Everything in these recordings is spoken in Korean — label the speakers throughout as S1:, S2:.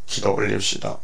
S1: 기도 올립시다.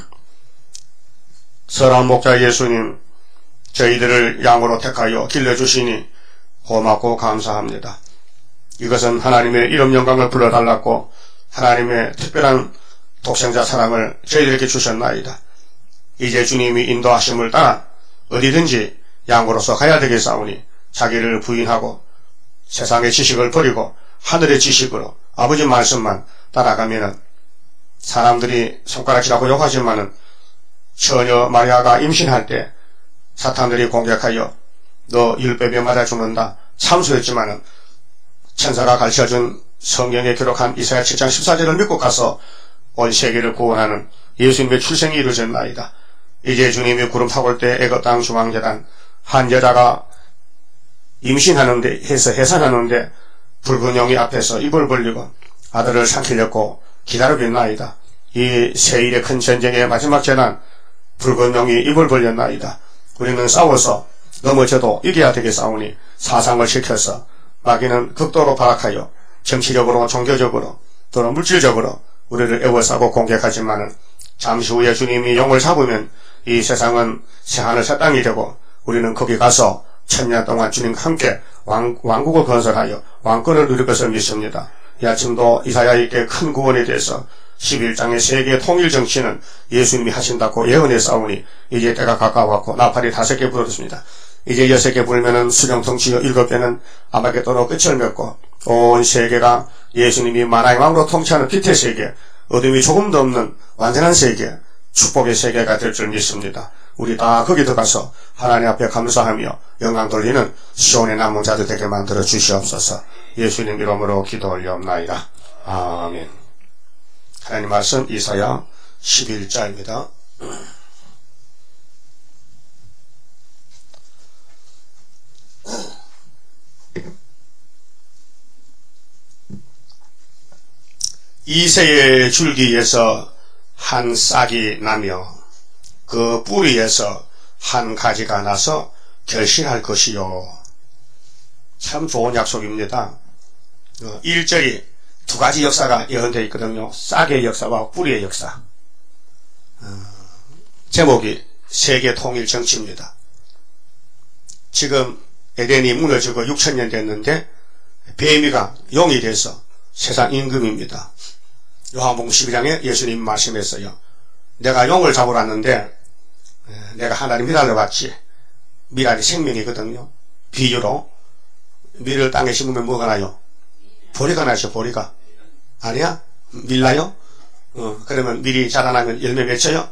S1: 설한 목자 예수님, 저희들을 양으로 택하여 길러주시니 고맙고 감사합니다. 이것은 하나님의 이름 영광을 불러달라고 하나님의 특별한 독생자 사랑을 저희들에게 주셨나이다. 이제 주님이 인도하심을 따라 어디든지 양으로서 가야 되겠사오니 자기를 부인하고 세상의 지식을 버리고 하늘의 지식으로 아버지 말씀만 따라가면은 사람들이 손가락질하고 욕하지만은 처녀 마리아가 임신할 때 사탄들이 공격하여 너 율법에 맞아 죽는다 참수했지만은 천사가 가르쳐준 성경에 기록한 이사야 7장 14절을 믿고 가서 온 세계를 구원하는 예수님의 출생이 이루어졌나이다. 이제 주님이 구름 타고 올 때 애굽 땅 중앙재단 한 여자가 임신하는데 해서 해산하는데 붉은 용이 앞에서 입을 벌리고 아들을 삼키려고 기다리고 있나이다. 이 세일의 큰 전쟁의 마지막 재난 붉은 용이 입을 벌렸나이다. 우리는 싸워서 넘어져도 이겨야 되겠사오니 사상을 지켜서 마귀는 극도로 발악하여 정치적으로 종교적으로 또는 물질적으로 우리를 애워싸고 공격하지만은 잠시 후에 주님이 용을 잡으면 이 세상은 새하늘 새 땅이 되고 우리는 거기 가서 천년 동안 주님과 함께 왕국을 건설하여 왕권을 누릴 것을 믿습니다. 이 아침도 이사야에게 큰 구원에 대해서 11장의 세계 통일 정치는 예수님이 하신다고 예언해 싸우니 이제 때가 가까워왔고 나팔이 5개 불었습니다. 이제 6개 불면은 수령통치 7개는 아마겟돈으로 끝을 맺고 온 세계가 예수님이 만왕의 왕으로 통치하는 빛의 세계, 어둠이 조금도 없는 완전한 세계, 축복의 세계가 될 줄 믿습니다. 우리 다 거기 들어가서 하나님 앞에 감사하며 영광 돌리는 시온의 남은 자들 되게 만들어 주시옵소서. 예수님 이름으로 기도 올려옵나이다. 아멘. 하나님 말씀 이사야 11자입니다. 이새의 줄기에서 한 싹이 나며 그 뿌리에서 한 가지가 나서 결실할 것이요. 참 좋은 약속입니다. 1절이 2가지 역사가 예언되어 있거든요. 싹의 역사와 뿌리의 역사. 제목이 세계 통일 정치입니다. 지금 에덴이 무너지고 6,000년 됐는데 뱀이가 용이 돼서 세상 임금입니다. 요한복음 12장에 예수님 말씀했어요. 내가 용을 잡으러 왔는데 내가 하나님 미랄을 봤지. 미랄이 생명이거든요. 비유로 밀을 땅에 심으면 뭐가 나요? 보리가 나죠. 보리가. 아니야? 밀 나요? 그러면 밀이 자라나면 열매 맺혀요?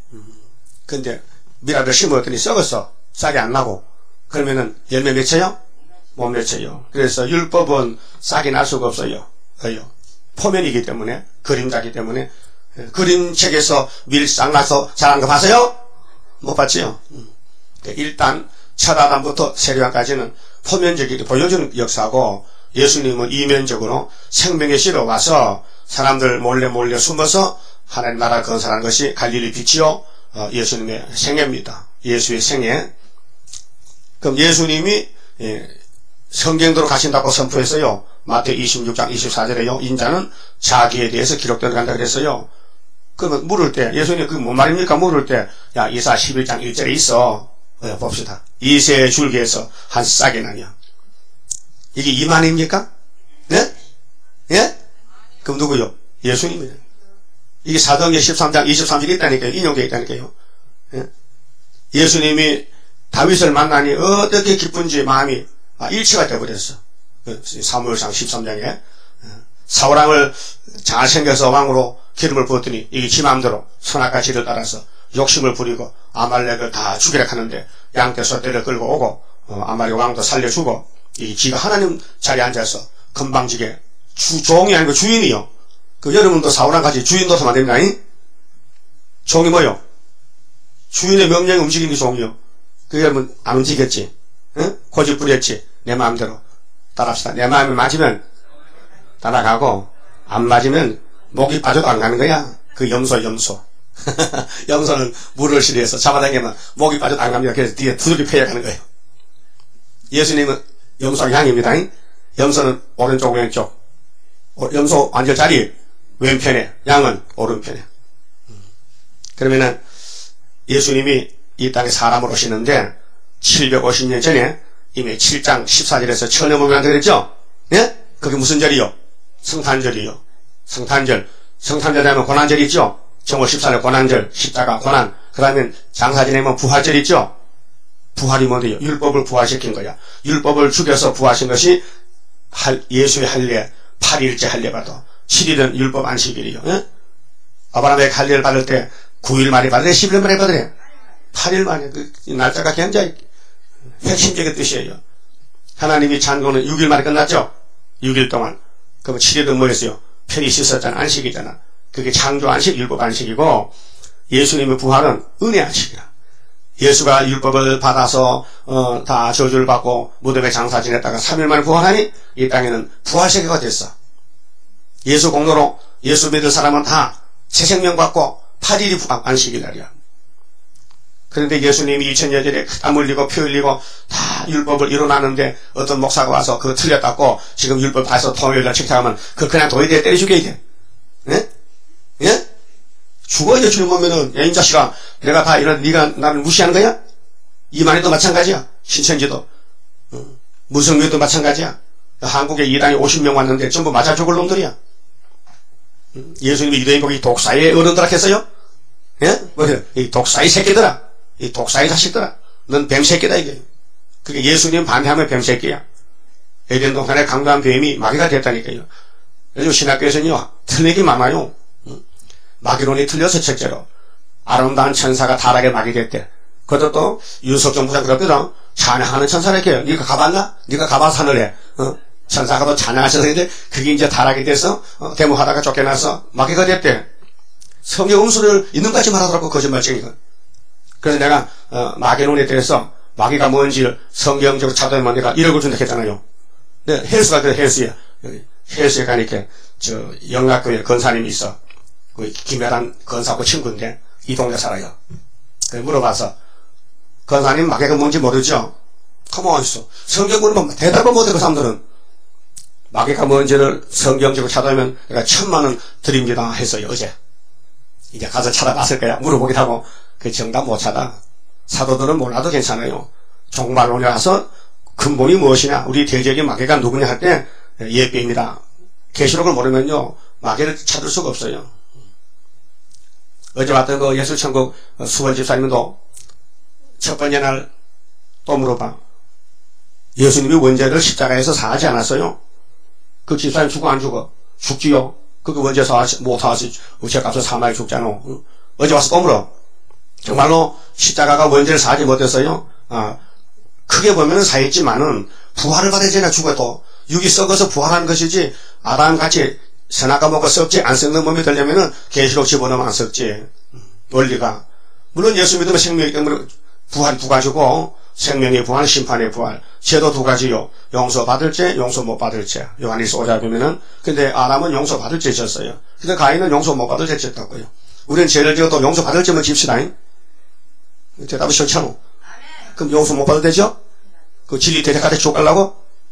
S1: 근데 미랄을 심었더니 썩었어. 싹이 안 나고. 그러면은 열매 맺혀요? 못 맺혀요. 그래서 율법은 싹이 날 수가 없어요. 왜요? 포면이기 때문에, 그림자기 때문에. 그림책에서 밀 싹 나서 자란 거 봤어요? 못 봤지요? 일단 첫 아담부터 세례왕까지는 포면적으로 보여주는 역사고, 예수님은 이면적으로 생명의 씨로 와서 사람들 몰래 숨어서 하나님 나라 건설하는 것이 갈릴리 빛이요 예수님의 생애입니다. 예수의 생애. 그럼 예수님이 성경대로 가신다고 선포했어요. 마태복음 26장 24절에요. 인자는 자기에 대해서 기록되어 간다 그랬어요. 그러면 물을 때 예수님 그게 뭔 말입니까? 물을 때 야 이사 11장 1절에 있어. 봅시다. 이새의 줄기에서 한 싹이 나냐. 이게 이만입니까? 네? 예? 그럼 누구요? 예수님이에요. 이게 사도행전 13장 23절에 있다니까요. 인용되어 있다니까요. 예? 예수님이 다윗을 만나니 어떻게 기쁜지 마음이 일치가 되어버렸어. 사무엘상 13장에 사울왕을 잘생겨서 왕으로 기름을 부었더니 이게 지 마음대로 선악과 지를 따라서 욕심을 부리고 아말렉을 다 죽이려 하는데 양떼 소떼를 끌고 오고 아말렉 왕도 살려주고 이 지가 하나님 자리에 앉아서 건방지게 종이 아니고 주인이요. 그 여러분도 사울왕같이 주인 노릇하면 안 됩니다. 종이 뭐요? 주인의 명령에 움직이는 게 종이요. 그 여러분 안 움직였지? 응? 고집 부렸지? 내 마음대로 따라합시다. 내 마음에 맞으면 따라가고 안 맞으면 목이 빠져도 안 가는 거야. 그 염소 염소는 물을 싫어해서 잡아당기면 목이 빠져도 안 갑니다. 그래서 뒤에 두들기 패야 가는 거예요. 예수님은 염소 양입니다. 염소는 오른쪽 왼쪽. 염소 앉을 자리 왼편에, 양은 오른편에. 그러면은 예수님이 이 땅에 사람으로 오시는데 750년 전에 이미 7장 14절에서 천년문명한다 그랬죠? 예? 그게 무슨 절이요? 성탄절이요. 성탄절 되면 고난절 있죠? 정월 14일 고난절, 십자가 고난. 그 다음에 장사 지내면 부활절 있죠? 부활이 뭔데요? 율법을 부활시킨 거야. 율법을 죽여서 부활하신 것이 예수의 할례, 8일째 할례받아. 7일은 율법 안식일이요. 예? 아브라함의 할례를 받을 때 9일 만에 받으래? 10일 만에 받으래? 8일 만에. 그 날짜가 굉장히 핵심적인 뜻이에요. 하나님이 창조는 6일 만에 끝났죠? 6일 동안. 그럼 7일은 뭐였어요? 편히 씻었잖아. 안식이잖아. 그게 창조 안식, 율법 안식이고, 예수님의 부활은 은혜 안식이야. 예수가 율법을 받아서 다 저주를 받고 무덤에 장사 지냈다가 3일 만에 부활하니 이 땅에는 부활 세계가 됐어. 예수 공로로 예수 믿을 사람은 다 새 생명 받고 8일이 안식일 날이야. 그런데 예수님이 2000년 전에 땀 흘리고 피 흘리고 다 율법을 이뤄놨는데 어떤 목사가 와서 그거 틀렸다고 지금 율법 봐서 토요일날 책탁하면 그거 그냥 도의대에 때려 죽여야 돼. 예? 예? 죽어야 죽으면은 야, 이 자식아, 내가 다 이런 네가 나를 무시하는 거야? 이만희도 마찬가지야. 신천지도 무성교도 마찬가지야. 한국에 이당에 50명 왔는데 전부 맞아 죽을 놈들이야. 예수님이 유대인복이 독사의 어른들아 했어요? 예? 뭐래요? 이 독사의 새끼들아, 이 독사의 자식들아, 넌 뱀새끼다 이게. 그게 예수님 반대하면 뱀새끼야. 에덴 동산에 강도한 뱀이 마귀가 됐다니까요. 요즘 신학교에서는요 틀리기 많아요. 마귀론이 틀려서 첫째로 아름다운 천사가 타락에 마귀 됐대. 그것도 윤석정 부장 그랬거든. 찬양하는 천사라니까요. 네가 가봤나? 네가 가봐서 하늘에 천사가 또 찬양하셨는데 그게 이제 타락이 돼서 데모하다가 쫓겨나서 마귀가 됐대. 성경 음수를 있는까지 말하더라고 거짓말쟁이가. 그래서 내가 마귀론에 대해서 마귀가 뭔지를 성경적으로 찾아보면 내가 1억을 준다 했잖아요. 네, 헬스가 그래. 헬스야. 헬스에 가니까 저 영락교회 건사님이 있어. 그 김혜란 건사하고 친구인데 이 동네 살아요. 그래서 물어봐서 건사님 마귀가 뭔지 모르죠? 가만히 있어. 성경 물으면 대답을 못해 그 사람들은. 마귀가 뭔지를 성경적으로 찾아보면 내가 1000만원 드립니다 했어요 어제. 이제 가서 찾아봤을 거야. 물어보기도 하고 그 정답 못 찾아. 사도들은 몰라도 괜찮아요. 종말론에 와서 근본이 무엇이냐, 우리 대적의 마귀가 누구냐 할 때 예배입니다. 계시록을 모르면요 마귀를 찾을 수가 없어요. 어제 왔던 그 예수천국 수월 집사님도 첫 번째 날 또 물어봐. 예수님이 원죄를 십자가에서 사하지 않았어요? 그 집사님 죽어 안 죽어? 죽지요. 그게 원죄 못 사하지 죄값을 사마에 죽잖아. 어제 와서 또 물어. 정말로 십자가가 원죄를 사하지 못했어요? 크게 보면은 사했지만은 부활을 받아야지나 죽어도 육이 썩어서 부활하는 것이지 아담같이 선악과 먹고 썩지 안 썩는 몸이 되려면은 계시록 집어넣으면 안 썩지. 원리가. 물론 예수 믿으면 생명이기 때문에 부활이 두 가지고 생명의 부활, 심판의 부활. 죄도 두 가지요. 용서받을 죄, 용서 못 받을 죄. 요한일서 5장 보면은 근데 아담은 용서받을 죄 졌어요. 근데 가인은 용서 못 받을 죄 졌다고요. 우리는 죄를 지어도 용서받을 죄만 집시다. 대답이 싫잖아. 그럼 용서 못 받을 되죠? 그 진리 대적한테 쫓가려고?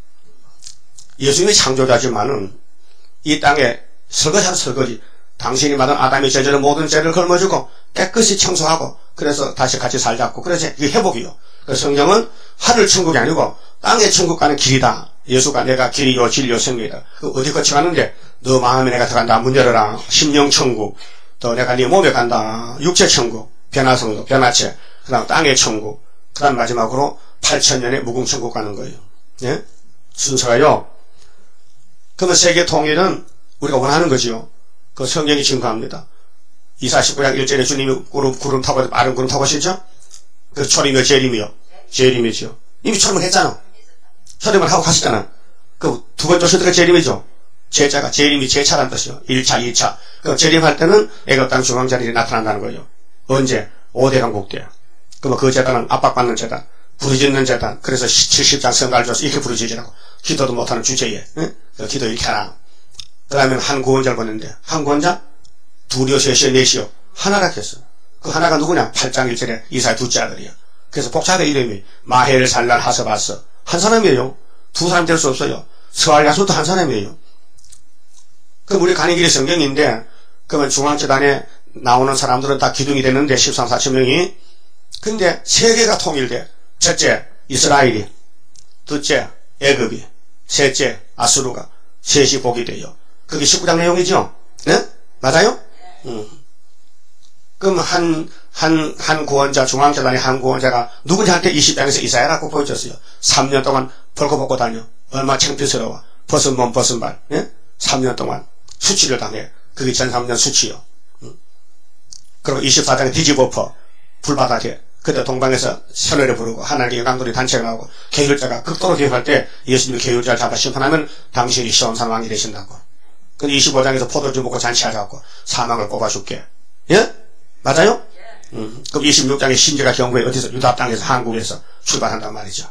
S1: 예수님이 창조자지만은 이 땅에 설거지하는 설거지. 당신이 받은 아담의 죄를 모든 죄를 걸머주고 깨끗이 청소하고 그래서 다시 같이 살자고. 그래서 이게 회복이요. 그래서 성경은 하늘 천국이 아니고 땅의 천국 가는 길이다. 예수가 내가 길이요 진리요 생명이다. 어디 거쳐가는데 너 마음에 내가 들어간다. 문 열어라. 심령 천국. 또 내가 네 몸에 간다. 육체 천국. 변화성도 변화체. 그 다음 땅의 천국. 그 다음 마지막으로 8000년의 무궁천국 가는 거예요. 예? 순서가요. 그러면 세계 통일은 우리가 원하는 거지요. 그 성경이 증거합니다. 이사 19장 1절에 주님이 구름 타고 빠른 구름 타고 오시죠? 그 초림이요 재림이요. 재림이죠. 이미 초림을 했잖아. 초림을 하고 가셨잖아. 그 두 번째 오실 때가 재림이죠. 제자가 재림이 제차라는 뜻이요. 1차 2차. 그 재림할 때는 애굽 땅 중앙자리에 나타난다는 거예요. 언제? 5대 강국 때. 그러면 그 재단은 압박받는 재단, 부르짖는 재단. 그래서 70장 성가를 줘서 이렇게 부르짖으라고. 기도도 못하는 주제에 기도 이렇게 하라. 그 다음에 한 구원자를 보냈는데 한 구원자? 둘이요 셋이요 넷이요 하나라 했어. 그 하나가 누구냐? 8장 1절에 이사의 둘째 아들이야. 그래서 복잡해 이름이 마헬 살랄 하스바스. 한 사람이에요. 두 사람 될 수 없어요. 스알 야수도 한 사람이에요. 그럼 우리 가는 길이 성경인데 그러면 중앙재단에 나오는 사람들은 다 기둥이 되는데 13, 4천 명이. 근데 세계가 통일돼. 첫째 이스라엘이, 둘째 애굽이, 셋째 아수르가, 셋이 복이 돼요. 그게 19장 내용이죠. 네? 맞아요? 그럼 한 구원자, 중앙재단의 한 구원자가 누군지 할 때 20장에서 이사야라고 보여줬어요. 3년 동안 벌거벗고 다녀. 얼마나 창피스러워. 벗은 몸 벗은 발. 예? 3년 동안 수치를 당해. 그게 전 3년 수치요. 그리고 24장에 뒤집어퍼 불바다 돼. 그때 동방에서 선회를 부르고 하나님의 영광돌이 단체가 나오고 계율자가 극도로 개혁할 때 예수님이 계율자를 잡아 심판하면 당신이 시온 상왕이 되신다고. 근데 25장에서 포도주 먹고 잔치하자고 사망을 뽑아줄게. 예? 맞아요? 그럼 26장에 신제가 경고에 어디서 유다 땅에서 한국에서 출발한단 말이죠.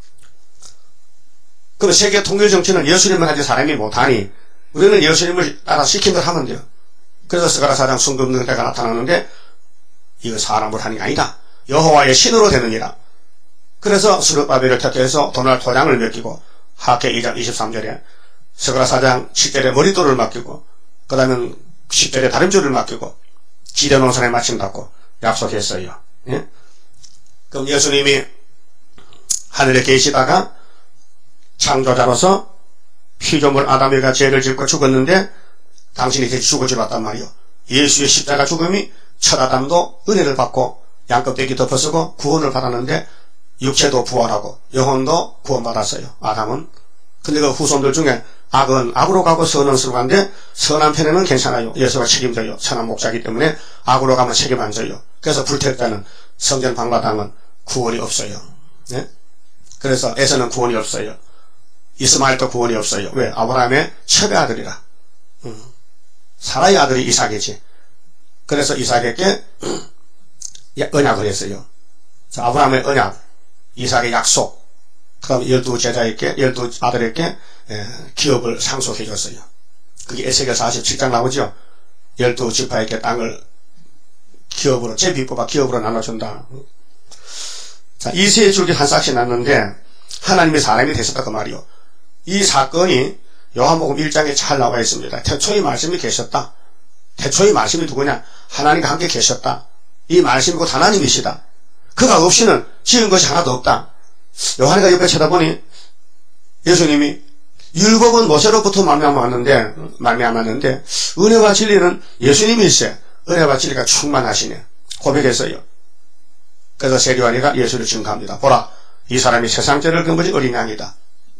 S1: 그럼 세계 통일 정치는 예수님만 하지 사람이 못하니 우리는 예수님을 따라 시킨 대로 하면 돼요. 그래서 스가랴 4장 순금능대가 나타나는데 이거 사람으로 하는 게 아니다. 여호와의 신으로 되느니라. 그래서 스룹바벨을 택해서 도날 토장을 맡기고 하계 2장 23절에 스가랴 4장 7절에 머리돌을 맡기고 그 다음에 10절에 다림줄을 맡기고 지대농산에 마친다고 약속했어요. 예? 그럼 예수님이 하늘에 계시다가 창조자로서 피조물 아담이가 죄를 짓고 죽었는데 당신이 대신 죽을 줄 알았단 말이요. 예수의 십자가 죽음이 첫 아담도 은혜를 받고 양껍데기 덮어쓰고 구원을 받았는데 육체도 부활하고 영혼도 구원받았어요. 아담은. 근데 그 후손들 중에 악은 악으로 가고 선은 선으로 가는데 선한 편에는 괜찮아요. 예수가 책임져요. 선한 목자이기 때문에 악으로 가면 책임 안 져요. 그래서 불태자는 성전 방마당은 구원이 없어요. 네? 그래서 에서는 구원이 없어요. 이스마엘도 구원이 없어요. 왜? 아브라함의 첩의 아들이라. 사라의 아들이 이삭이지. 그래서 이삭에게 언약을 했어요. 자, 아브라함의 언약, 이삭의 약속, 그다음 12제자에게, 12아들에게 기업을 상속해 줬어요. 그게 에스겔 47장 나오죠. 12지파에게 땅을 기업으로, 제비뽑아 기업으로 나눠준다. 자, 이세 줄기 한 싹씩 났는데 하나님이 사람이 되셨다 그 말이요. 이 사건이 요한복음 1장에 잘 나와 있습니다. 태초에 말씀이 계셨다. 태초에 말씀이 누구냐? 하나님과 함께 계셨다. 이 말씀이 곧 하나님이시다. 그가 없이는 지은 것이 하나도 없다. 요한이가 옆에 쳐다보니 예수님이 율법은 모세로부터 말미암았는데 은혜와 진리는 예수님일세. 은혜와 진리가 충만하시네. 고백했어요. 그래서 세리와니가 예수를 증거합니다. 보라, 이 사람이 세상 죄를 근거진 어린 양이다.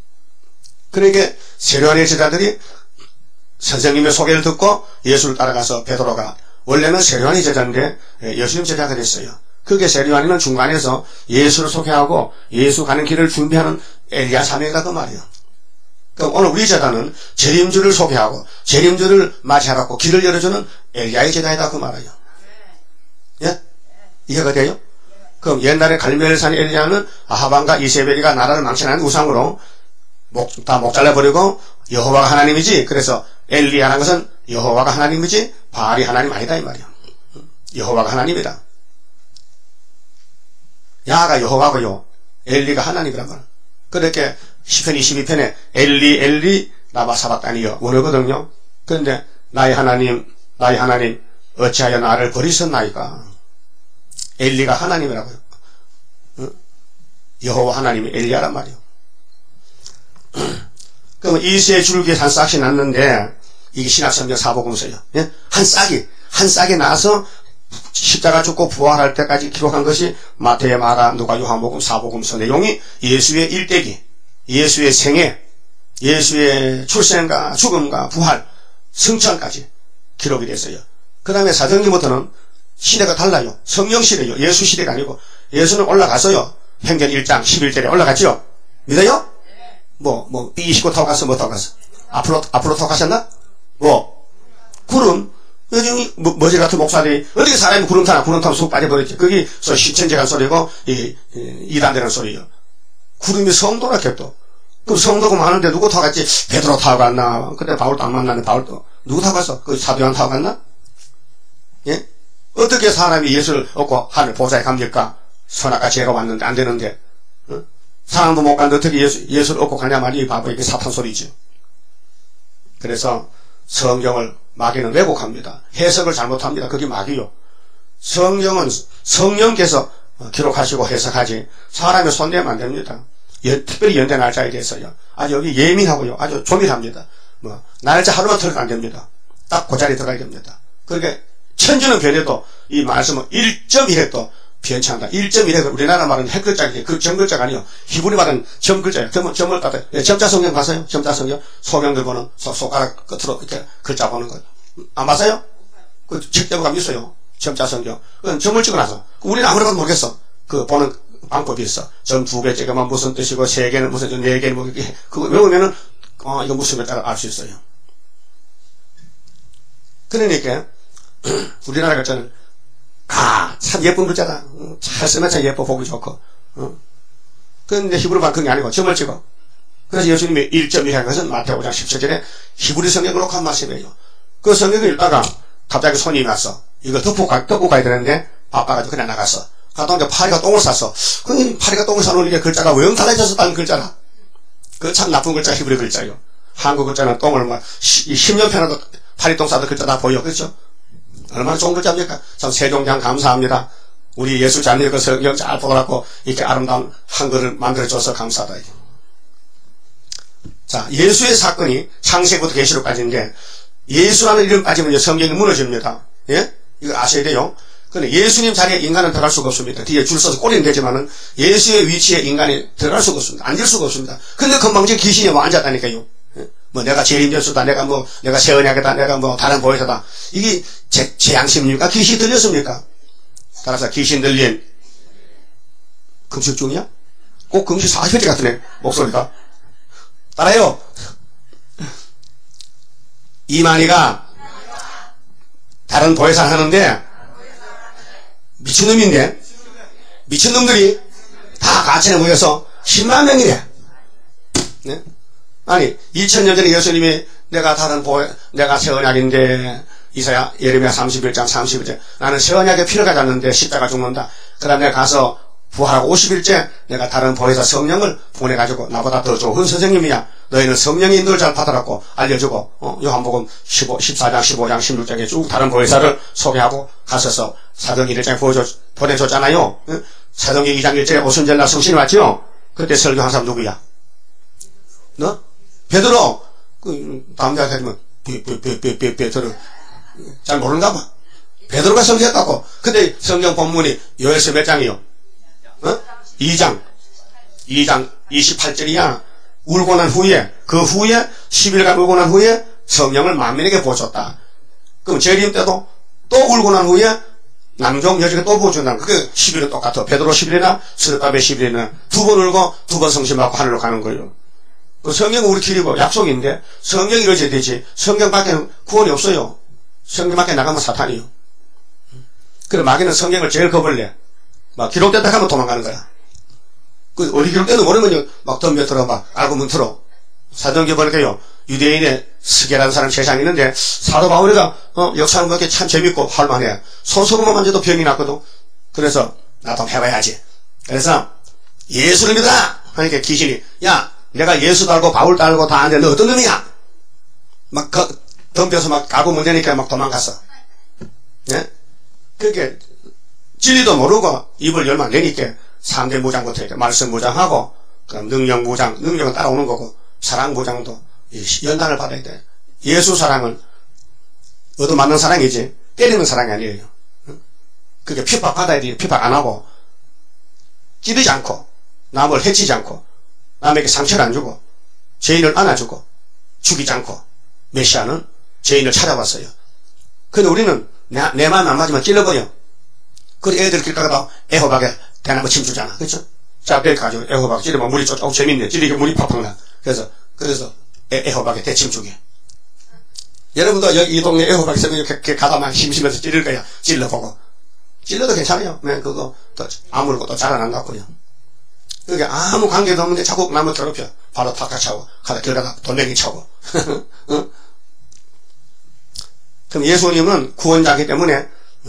S1: 그러니까 세리와니의 제자들이 선생님의 소개를 듣고 예수를 따라가서 베드로가 원래는 세리와니 제자인데 예수님 제자가 됐어요. 그게 세리와니는 중간에서 예수를 소개하고 예수 가는 길을 준비하는 엘리야 사명이다 그 말이에요. 그럼 오늘 우리 제자는 재림주를 소개하고 재림주를 맞이해갖고 길을 열어주는 엘리야의 제자이다 그 말이에요. 예? 이해가 돼요? 그럼 옛날에 갈멜산 엘리야는 아하방과 이세벨이가 나라를 망신하는 우상으로 다 목 잘라버리고 여호와가 하나님이지. 그래서 엘리야라는 것은 여호와가 하나님이지 바알이 하나님 아니다 이 말이야. 여호와가 하나님이다. 야가 여호와고요. 엘리가 하나님이란 말. 그렇게 시편 22편에 엘리 라마 사박다니여 원하거든요. 그런데 나의 하나님 어찌하여 나를 버리셨나이까. 엘리가 하나님이라고요. 여호와 하나님이 엘리야란 말이요. 그럼 이세 줄기에 한 싹이 났는데 이게 신약성경 사복음서예요. 예? 한 싹이 나서 십자가 죽고 부활할 때까지 기록한 것이 마태, 마가, 누가, 요한복음, 사복음서 내용이 예수의 일대기, 예수의 생애, 예수의 출생과 죽음과 부활, 승천까지 기록이 됐어요. 그 다음에 사도행전부터는 시대가 달라요. 성령 시대요. 예수 시대가 아니고 예수는 올라가서요. 행전 1장 11절에 올라갔죠. 믿어요? B29 타고 갔어? 뭐 타고 갔어? 앞으로 타고 가셨나? 구름. 요즘 머지 같은 목사들이 어떻게 사람이 구름 타면 속 빠져버렸지. 그게 신천지간 소리고 이단되는 소리예요. 구름이 성도라 캡도. 그럼 성도가 많은데 누구 타고 갔지? 베드로 타고 갔나? 그때 바울도 안 만나는데 바울도 누구 타고 갔어? 그 사도 요한 타고 갔나? 예? 어떻게 사람이 예수를 얻고 하늘 보좌에 갑니까? 선악과 죄가 왔는데 안 되는데 사랑도 못 가는데 어떻게 예수를 얻고 가냐 말이 바보 이게 사탄 소리죠. 그래서 성경을 마귀는 왜곡합니다. 해석을 잘못합니다. 그게 마귀요. 성경은 성령께서 기록하시고 해석하지 사람이 손대면 안 됩니다. 특별히 연대 날짜에 대해서요. 아주 여기 예민하고요. 아주 조밀합니다. 날짜 하루만 틀어도 안 됩니다. 딱 그 자리에 들어가야 됩니다. 그러니까 천주는 변해도 이 말씀은 1.1획도 변치 않다. 1.1획은 우리나라 말은 핵글자인데 그 점글자가 아니요. 히브리 말은 점글자예요. 점을 따다. 점자 성경 봤어요? 점자 성경? 소경들 보는 손가락 끝으로 이렇게 글자 보는 거예요. 안 봤어요? 그 책대고 가면 있어요. 점자 성경. 그건 점을 찍어놔서. 우리는 아무래도 모르겠어. 그 보는 방법이 있어. 점 2개 찍으면 무슨 뜻이고 3개는 무슨 뜻, 4개는 뭐 그거 외우면은 이거 무슨 글자를 알 수 있어요. 그러니까 우리나라 글자는 참 예쁜 글자다. 잘 쓰면 참 예뻐 보기 좋고. 그런데 히브리말 그게 아니고 점을 찍어. 그래서 예수님이 1.1한 것은 마태복음 5장 17절에 히브리 성경을 녹한 말씀이에요. 그 성경을 읽다가 갑자기 손님이 왔어. 이거 덮고 가야 되는데 바빠가지고 그냥 나갔어. 갔다 오니까 파리가 똥을 쌌어. 그 파리가 똥을 싸놓은 게 글자가 왜 달라졌었다는 글자라. 그 참 나쁜 글자 히브리 글자요. 한국 글자는 똥을 10년 편하도 파리똥 싸도 글자 다 보여. 그렇죠? 얼마나 좋은 글자입니까? 참 세종장 감사합니다. 우리 예수 자녀의 그 성경 잘 보더라고 이렇게 아름다운 한글을 만들어줘서 감사하다. 자, 예수의 사건이 창세부터 계시록까지인데 예수라는 이름 빠지면 성경이 무너집니다. 예? 이거 아셔야 돼요. 근데 예수님 자리에 인간은 들어갈 수가 없습니다. 뒤에 줄 서서 꼬리는 되지만은 예수의 위치에 인간이 들어갈 수가 없습니다. 앉을 수가 없습니다. 근데 금방지 귀신이 와 앉았다니까요. 뭐 내가 재림전수다, 내가 세언약이다, 내가 뭐 다른 보혜사다. 이게 제 양심입니까? 귀신 들렸습니까? 따라서 귀신 들린 금식 중이야? 꼭 금식 40회째 같으네 목소리가. 따라요. 이만희가 다른 보혜사 하는데 미친놈인데 미친놈들이 다 같이 모여서 10만 명이래. 네? 아니 2000년 전에 예수님이 내가 새 언약인데 이사야 예레미야 31장 31절 나는 새 언약에 필요가 않는데 십자가 죽는다. 그 다음에 가서 부활하고 50일째 내가 다른 보혜사 성령을 보내가지고 나보다 더 좋은 선생님이야. 너희는 성령이 늘 잘 받아라고 알려주고 요한복음 14장 15장 16장에 쭉 다른 보혜사를 소개하고 가서서 사도행전 1장에 보내줬잖아요. 사도행전 2장 1절에 오순절날 성신이 왔죠. 그때 설교한 사람 누구야? 너? 베드로. 다음 날 하면 베드로 잘 모르는가 봐. 베드로가 설교했다고. 근데 성경 본문이 요엘서 몇 장이요? 2장 28절이야. 울고 난 후에 그 후에 10일간 울고 난 후에 성령을 만민에게 부어줬다. 그럼 재림 때도 또 울고 난 후에 남종 여직에 또 부어준다. 그게 10일은 똑같아. 베드로 10일이나 스룹바벨 10일이나 두 번 울고 두 번 성심받고 하늘로 가는 거예요. 그 성경은 우리끼리 약속인데 성경이 이루어져야 되지. 성경 밖에는 구원이 없어요. 성경 밖에 나가면 사탄이요. 그래 마귀는 성경을 제일 겁을 내. 막 기록됐다 하면 도망가는 거야. 그 어디 기록되는 모르면 막 덤벼들어 막 알고 문틀어. 사도행전 보니까요 유대인의 스게라는 사람 세상에 있는데 사도 바울이가 역사하는 거 참 재밌고 할만해. 손수건만 만져도 병이 났거든. 그래서 나도 해봐야지. 그래서 예수를 믿어라 하니까 귀신이 야 내가 예수도 알고 바울도 알고 다 아는데 너 어떤 놈이야? 막 덤벼서 막 가고 문대니까 막 도망갔어. 예? 그렇게 진리도 모르고 입을 열만 내니까 3대 무장부터 이렇게 말씀 무장하고 그럼 능력 무장, 능력은 따라오는 거고 사랑 무장도 연단을 받아야 돼. 예수 사랑은 얻어맞는 사랑이지 때리는 사랑이 아니에요. 그게 핍박 받아야 돼. 핍박 안 하고 찌르지 않고 남을 해치지 않고 남에게 상처를 안 주고 죄인을 안아주고 죽이지 않고 메시아는 죄인을 찾아왔어요. 근데 우리는 내 마음 안 맞으면 찔러버려. 그리고 애들 길 가다가 애호박에 대나무 침 주잖아. 그렇죠? 자, 그래 가지고 애호박 찌르면 물이 쫓아오고 재밌네. 찌르니까 물이 팍팍 나. 그래서 애호박에 대침 주게. 여러분도 여기 이 동네 애호박 있으면 이렇게 가다만 심심해서 찌를 거야. 찔러보고. 찔러도 괜찮아요. 그거 또 아무렇고 또 자라난다고요. 그게 아무 관계도 없는데 자꾸 나무 더럽혀. 바로 탁탁 차고 가다 길 가다 돌멩이 차고. 그럼 예수님은 구원자이기 때문에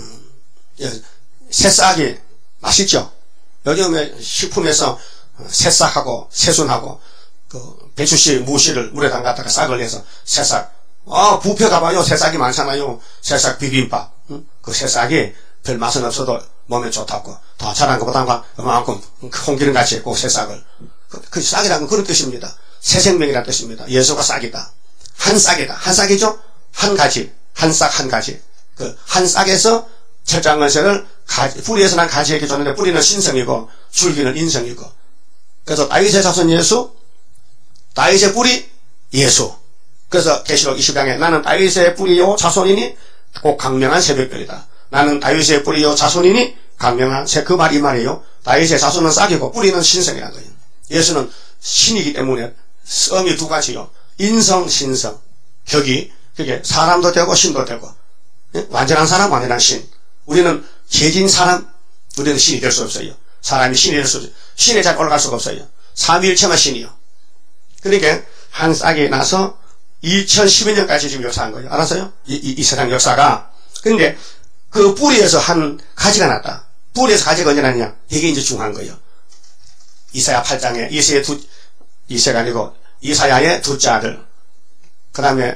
S1: 새싹이 맛있죠. 요즘에 식품에서 새싹하고 새순하고 그 배추씨, 무씨를 물에 담갔다가 싹을 내서 새싹 부페 가봐요. 새싹이 많잖아요. 새싹 비빔밥. 그 새싹이 별 맛은 없어도 몸에 좋다고. 더 자란 것보다 그만큼 홍기름 같이 꼭 새싹을. 그 싹이라는 그런 뜻입니다. 새 생명이라는 뜻입니다. 예수가 싹이다. 한 싹이다. 한 싹이죠? 한 가지. 한 싹 한 가지. 그 한 싹에서 철장건새를 뿌리에서 난 가지에게 줬는데 뿌리는 신성이고 줄기는 인성이고. 그래서 다윗의 자손 예수, 다윗의 뿌리 예수. 그래서 계시록 20장에 나는 다윗의 뿌리요 자손이니 꼭 강명한 새벽별이다. 나는 다윗의 뿌리요 자손이니 강명한 그 말이 이 말이에요. 다윗의 자손은 싹이고 뿌리는 신성이라는 거예요. 예수는 신이기 때문에 썸이 두 가지요. 인성, 신성. 그게 사람도 되고 신도 되고. 완전한 사람, 완전한 신. 우리는 죄진 사람, 우리는 신이 될 수 없어요. 사람이 신이 될 수 없어요. 신에 잘 올라갈 수가 없어요. 삼위일체만 신이요. 그러니까 한 싹이 나서 2012년까지 지금 역사한 거예요. 알았어요? 이 세상 역사가. 근데 그 뿌리에서 한 가지가 났다. 뿌리에서 가지가 언제 났냐? 이게 이제 중요한 거예요. 이사야 8장에 이세가 아니고 이사야의 둘째 아들. 그 다음에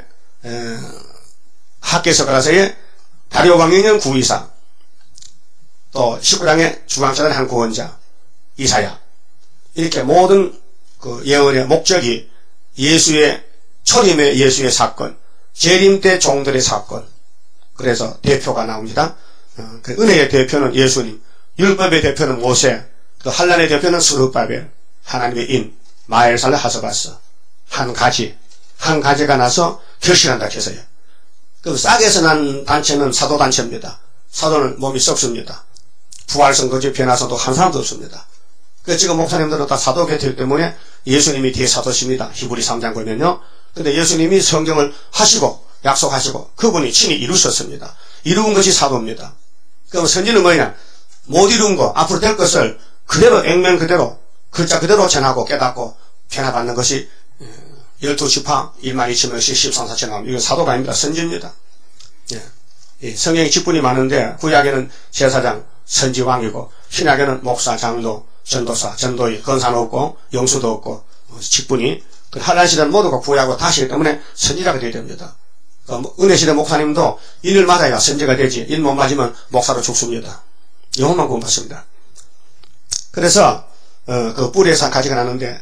S1: 학개서 가서의 다리오 왕영년 구이사. 또 19장에 주광천의 한 구원자 이사야. 이렇게 모든 그 예언의 목적이 예수의 초림의 예수의 사건, 재림 때 종들의 사건. 그래서 대표가 나옵니다. 그 은혜의 대표는 예수님, 율법의 대표는 모세, 또 한란의 대표는 스룹바벨, 하나님의 인, 마엘살레 하스바스. 한 가지가 나서 결실한다 해서요. 그 싹에서 난 단체는 사도단체입니다. 사도는 몸이 썩습니다. 부활선거지 변화선도 한 사람도 없습니다. 그래서 지금 목사님들은 다 사도 개틀 때문에 예수님이 대사도십니다. 히브리 3장 보면요. 근데 예수님이 성경을 하시고 약속하시고 그분이 친히 이루셨습니다. 이루은 것이 사도입니다. 그럼 선지는 뭐냐? 못 이룬 거, 앞으로 될 것을 그대로 액면 그대로 글자 그대로 전하고 깨닫고 변화받는 것이 12지파 12,000명씩 13,4천 나옵니다. 이건 사도가 아닙니다. 선지입니다. 예. 성경에 직분이 많은데 구약에는 제사장, 선지왕이고 신약에는 목사, 장로, 전도사, 전도의 건사는 없고 영수도 없고 직분이 한란시대는 모두가 구약으로 다시기 때문에 선지자가 되어야 됩니다. 은혜시대 목사님도 인을 맞아야 선지가 되지 인 못 맞으면 목사로 죽습니다. 영혼만 구원받습니다. 그래서 그 뿌리에서 가지가 나는데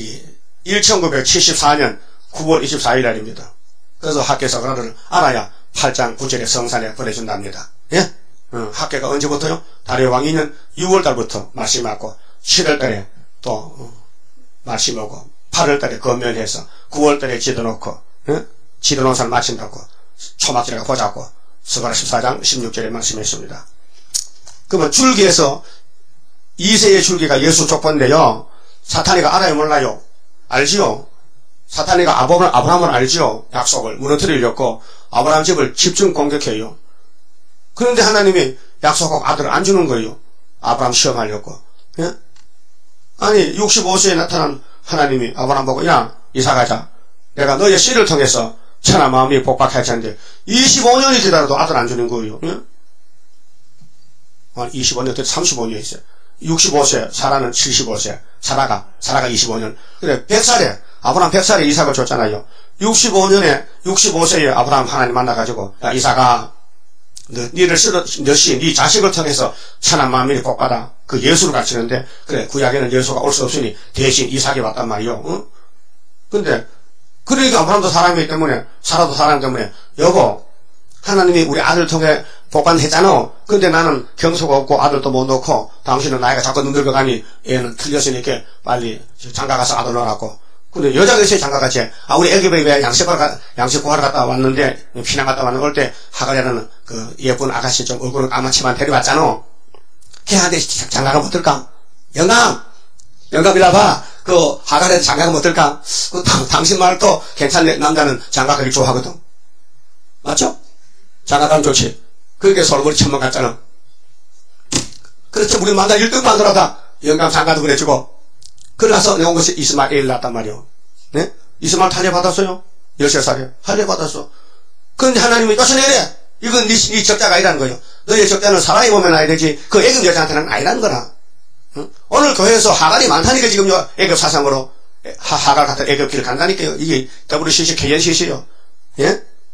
S1: 1974년 9월 24일 날입니다. 그래서 학계에서 그거를 알아야 8장 9절에 성산에 보내준답니다. 예? 학계가 언제부터요? 다리오 왕 2년 6월달부터 말씀 맞고 7월달에 또 말씀 오고 8월달에 건면해서 9월달에 지도놓고 지도놓은 사람 마친다고 초막지라가 보자고 스가랴 14장 16절에 말씀했습니다. 그러면 줄기에서 2세의 줄기가 예수 족보인데요. 사탄이가 알아요 몰라요? 알지요? 사탄이가 아브라함을 알지요? 약속을 무너뜨리려고 아브라함 집을 집중 공격해요. 그런데 하나님이 약속하고 아들을 안 주는 거예요. 아브라함 시험하려고. 예? 아니 65세에 나타난 하나님이 아브라함 보고 야 이사가자. 내가 너의 씨를 통해서 천하 마음이 복박할 텐데 25년이 지나도 아들 안 주는 거예요. 예? 25년, 35년 있어요. 65세, 사라는 75세, 사라가 25년. 그래, 100살에, 아브라함 100살에 이삭을 줬잖아요. 65세에 아브라함 하나님 만나가지고, 야, 이삭아, 네 자식을 통해서 천한 만민이 복받아. 그 예수를 가르치는데, 그래, 구약에는 예수가 올 수 없으니 대신 이삭이 왔단 말이요. 응? 근데, 그러니까 아브라함도 사람이기 때문에, 사라도 사람 때문에, 여보, 하나님이 우리 아들 통해 복받했잖아. 근데 나는 경수가 없고 아들도 못 놓고 당신은 나이가 자꾸 늙어가니 얘는 틀렸으니까 빨리 장가 가서 아들 낳으라고. 근데 여자가 있어요 장가같이. 우리 애기들이 왜 양식 구하러 갔다 왔는데 피난 갔다 왔는데 올 때 하갈이라는 그 예쁜 아가씨 좀 얼굴은 까맣지만 데려왔잖아. 걔한테 장가가 못 들까? 영감 일로 와봐. 그 하갈한테 장가가 못 들까? 그 당신 말 또 괜찮네. 남자는 장가가기 좋아하거든. 맞죠? 장가가면 좋지. 그렇게 솔로몬이 천만 갔잖아. 그렇죠. 우리 만나 1등 만들어다 영감 장가도 그래주고. 그러나서 내온 것이 이스마엘 낳았단 말이요. 네? 이스마엘 할례 받았어요. 13살에 할례 받았어. 그런데 하나님이 이것은 이래. 이건 네 적자가 아니라는 거예요. 너의 적자는 사람이 보면 아야 되지 그 애굽 여자한테는 아니라는 거라. 응? 오늘 교회에서 하갈이 많다니까 지금 애굽 사상으로 하갈 같은 애굽 길을 간다니까요. 이게 WCC KNCC요. 예?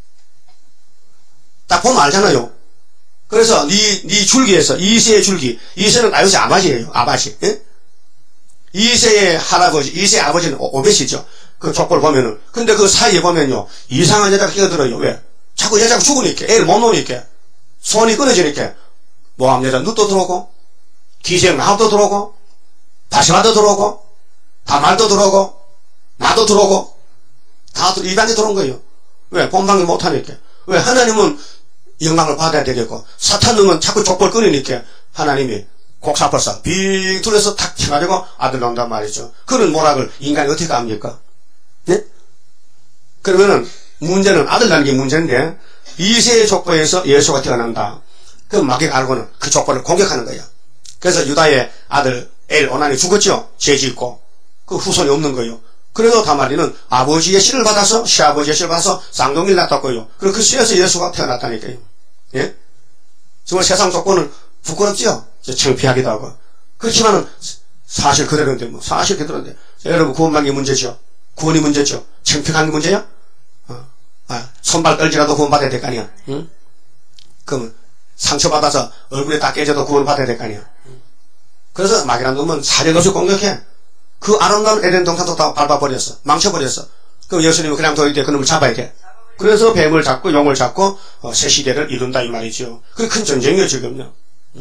S1: 딱 보면 알잖아요. 그래서 네 줄기에서 이세의 줄기, 이세는 나요새 아바지예요. 아바지. 예? 이세의 할아버지, 이세의 아버지는 오벳이죠. 그 족보를 보면은. 근데 그 사이에 보면요, 이상한 여자가 끼어들어요. 왜? 자꾸 여자가 죽으니까, 애를 못 놓으니까, 손이 끊어지니까, 모함 여자 눕도 들어오고, 기생 나도 들어오고, 다시마도 들어오고, 다말도 들어오고, 나도 들어오고, 다 이단이 들어온 거예요. 왜? 본방을 못하니까. 왜? 하나님은 영광을 받아야 되겠고, 사탄은 자꾸 족보를 끊으니까, 하나님이 곡사퍼서 빙 둘러서 탁 쳐가지고 아들 낳는단 말이죠. 그런 모락을 인간이 어떻게 합니까? 네? 그러면은 문제는 아들 낳는 게 문제인데 이세의 족보에서 예수가 태어난다. 그 마귀가 알고는 그 족보를 공격하는 거예요. 그래서 유다의 아들 엘 오난이 죽었죠. 죄 짓고 그 후손이 없는 거예요. 그래도 다말이는 아버지의 씨를 받아서 시아버지의 씨를 받아서 쌍둥이를 낳았고요. 그리고 그 씨에서 예수가 태어났다니까요. 예? 정말 세상 족보는 부끄럽지요. 창피하기도 하고. 그렇지만은 사실 그대로인데 뭐 사실 그대로인데 여러분 구원받는 게 문제죠. 구원이 문제죠. 창피한 게 문제야? 손발 떨지라도 구원받아야 될 거 아니야. 응? 그럼 상처받아서 얼굴에 다 깨져도 구원받아야 될 거 아니야. 그래서 마귀란 놈은 사력 없이 공격해. 그 아름다운 에덴 동산도 다 밟아버렸어. 망쳐버렸어. 그럼 예수님은 그냥 더 이제 그놈을 잡아야 돼. 그래서 뱀을 잡고 용을 잡고 새 시대를 이룬다 이 말이죠. 그게 큰 전쟁이에요 지금요.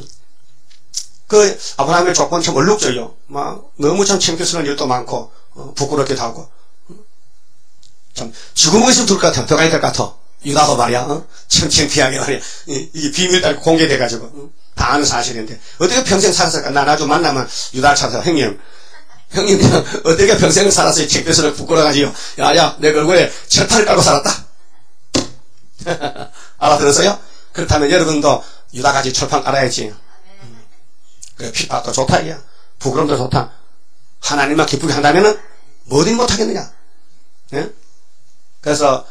S1: 그 아브라함의 조건 참 얼룩져요. 막 너무 참 창피스러운 일도 많고 부끄럽기도 하고 참 죽음을 있으면 둘 것 같아. 더 가야 될 것 같아. 유다도 말이야. 참 창피하게 말이야. 이게 비밀 딱 공개돼가지고 다 아는 사실인데 어떻게 평생 살았을까. 나 나중 만나면 유다를 찾아서 형님 어떻게 평생을 살았어요. 창피스럽고 부끄러워가지고 야야 내 얼굴에 철판을 깔고 살았다. 알아들었어요? 그렇다면 여러분도 유다같이 철판 깔아야지. 그래, 핍박도 좋다, 이게. 부끄럼도 좋다. 하나님만 기쁘게 한다면은, 뭐든 못하겠느냐. 예? 그래서,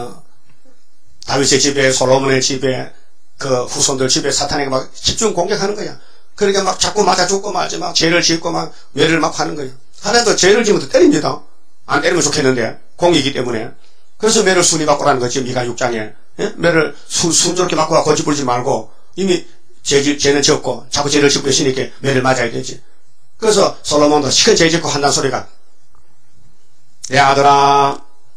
S1: 다윗의 집에, 솔로몬의 집에, 그 후손들 집에 사탄에게 막 집중 공격하는 거야. 그러니까 막 자꾸 맞아 죽고 말지, 막 죄를 짓고 막 매를 막 하는 거야. 하나님도 죄를 지으면 때립니다. 안 때리면 좋겠는데, 공이기 때문에. 그래서 매를 순위 바꾸라는 거지, 미가 6장에. 예? 매를 순조롭게 바꾸라 고집 부리지 말고, 이미 죄는 지었고 자꾸 죄를 짓고 있으니까 매를 맞아야 되지. 그래서 솔로몬도 시큰 죄 짓고 한다는 소리가 내 아들아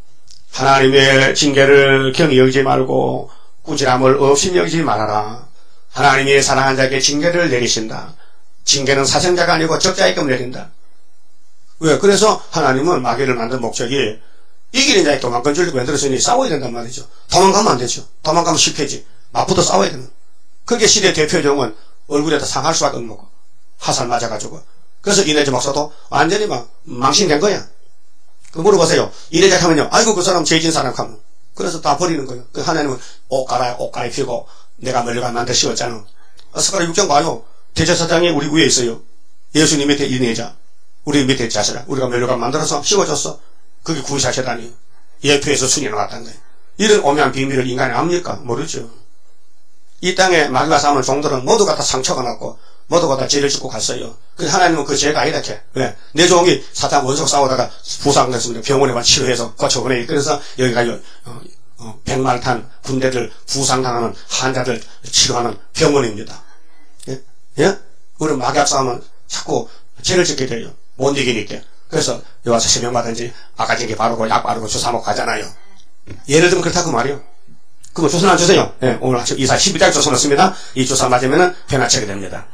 S1: 하나님의 징계를 경히 여기지 말고 꾸지람을 없이 여기지 말아라. 하나님이 사랑한 자에게 징계를 내리신다. 징계는 사생자가 아니고 적자에게끔 내린다. 왜? 그래서 하나님은 마귀를 만든 목적이 이기는 자에게 도망권 주려고 만들었으니 싸워야 된단 말이죠. 도망가면 안 되죠. 도망가면 실패지. 맞붙어 싸워야 되는. 그게 시대 대표종은 얼굴에다 상할 수밖에 없는 거고 화살 맞아가지고. 그래서 이내재 목사도 완전히 막 망신된 거야. 그 물어보세요. 이내재 하면요, 아이고 그 사람 죄진 사람 하면 그래서 다 버리는 거예요. 그 하나님은 옷 갈아입히고 내가 멸류관 만들 씌웠잖아. 스가랴 6장 봐요. 대제사장이 우리 위에 있어요. 예수님 밑에 이내자, 우리 밑에 자세라. 우리가 멸류관 만들어서 씌워줬어. 그게 구사체다니. 예표에서 순이 나왔다는 거예요. 이런 오묘한 비밀을 인간이 압니까? 모르죠. 이 땅에 마귀가 싸우는 종들은 모두가 다 상처가 났고 모두가 다 죄를 짓고 갔어요. 그래서 하나님은 그 죄가 아니다. 왜? 내 종이 사탄 원수 싸우다가 부상됐습니다. 병원에만 치료해서 고쳐보내. 그래서 여기가 백마를 탄 군대들 부상당하는 환자들 치료하는 병원입니다. 예? 예? 우리 마귀가 싸우면 자꾸 죄를 짓게 돼요. 못 이기니까. 그래서 여기 와서 세명받은지 아가진기 바르고 약 바르고 주사 먹고 하잖아요. 예를 들면 그렇다고 말이요. 그거 조선 안 주세요. 네, 오늘 아침 이사 12장 조선 왔습니다. 이 조사 맞으면은 변화체게 됩니다.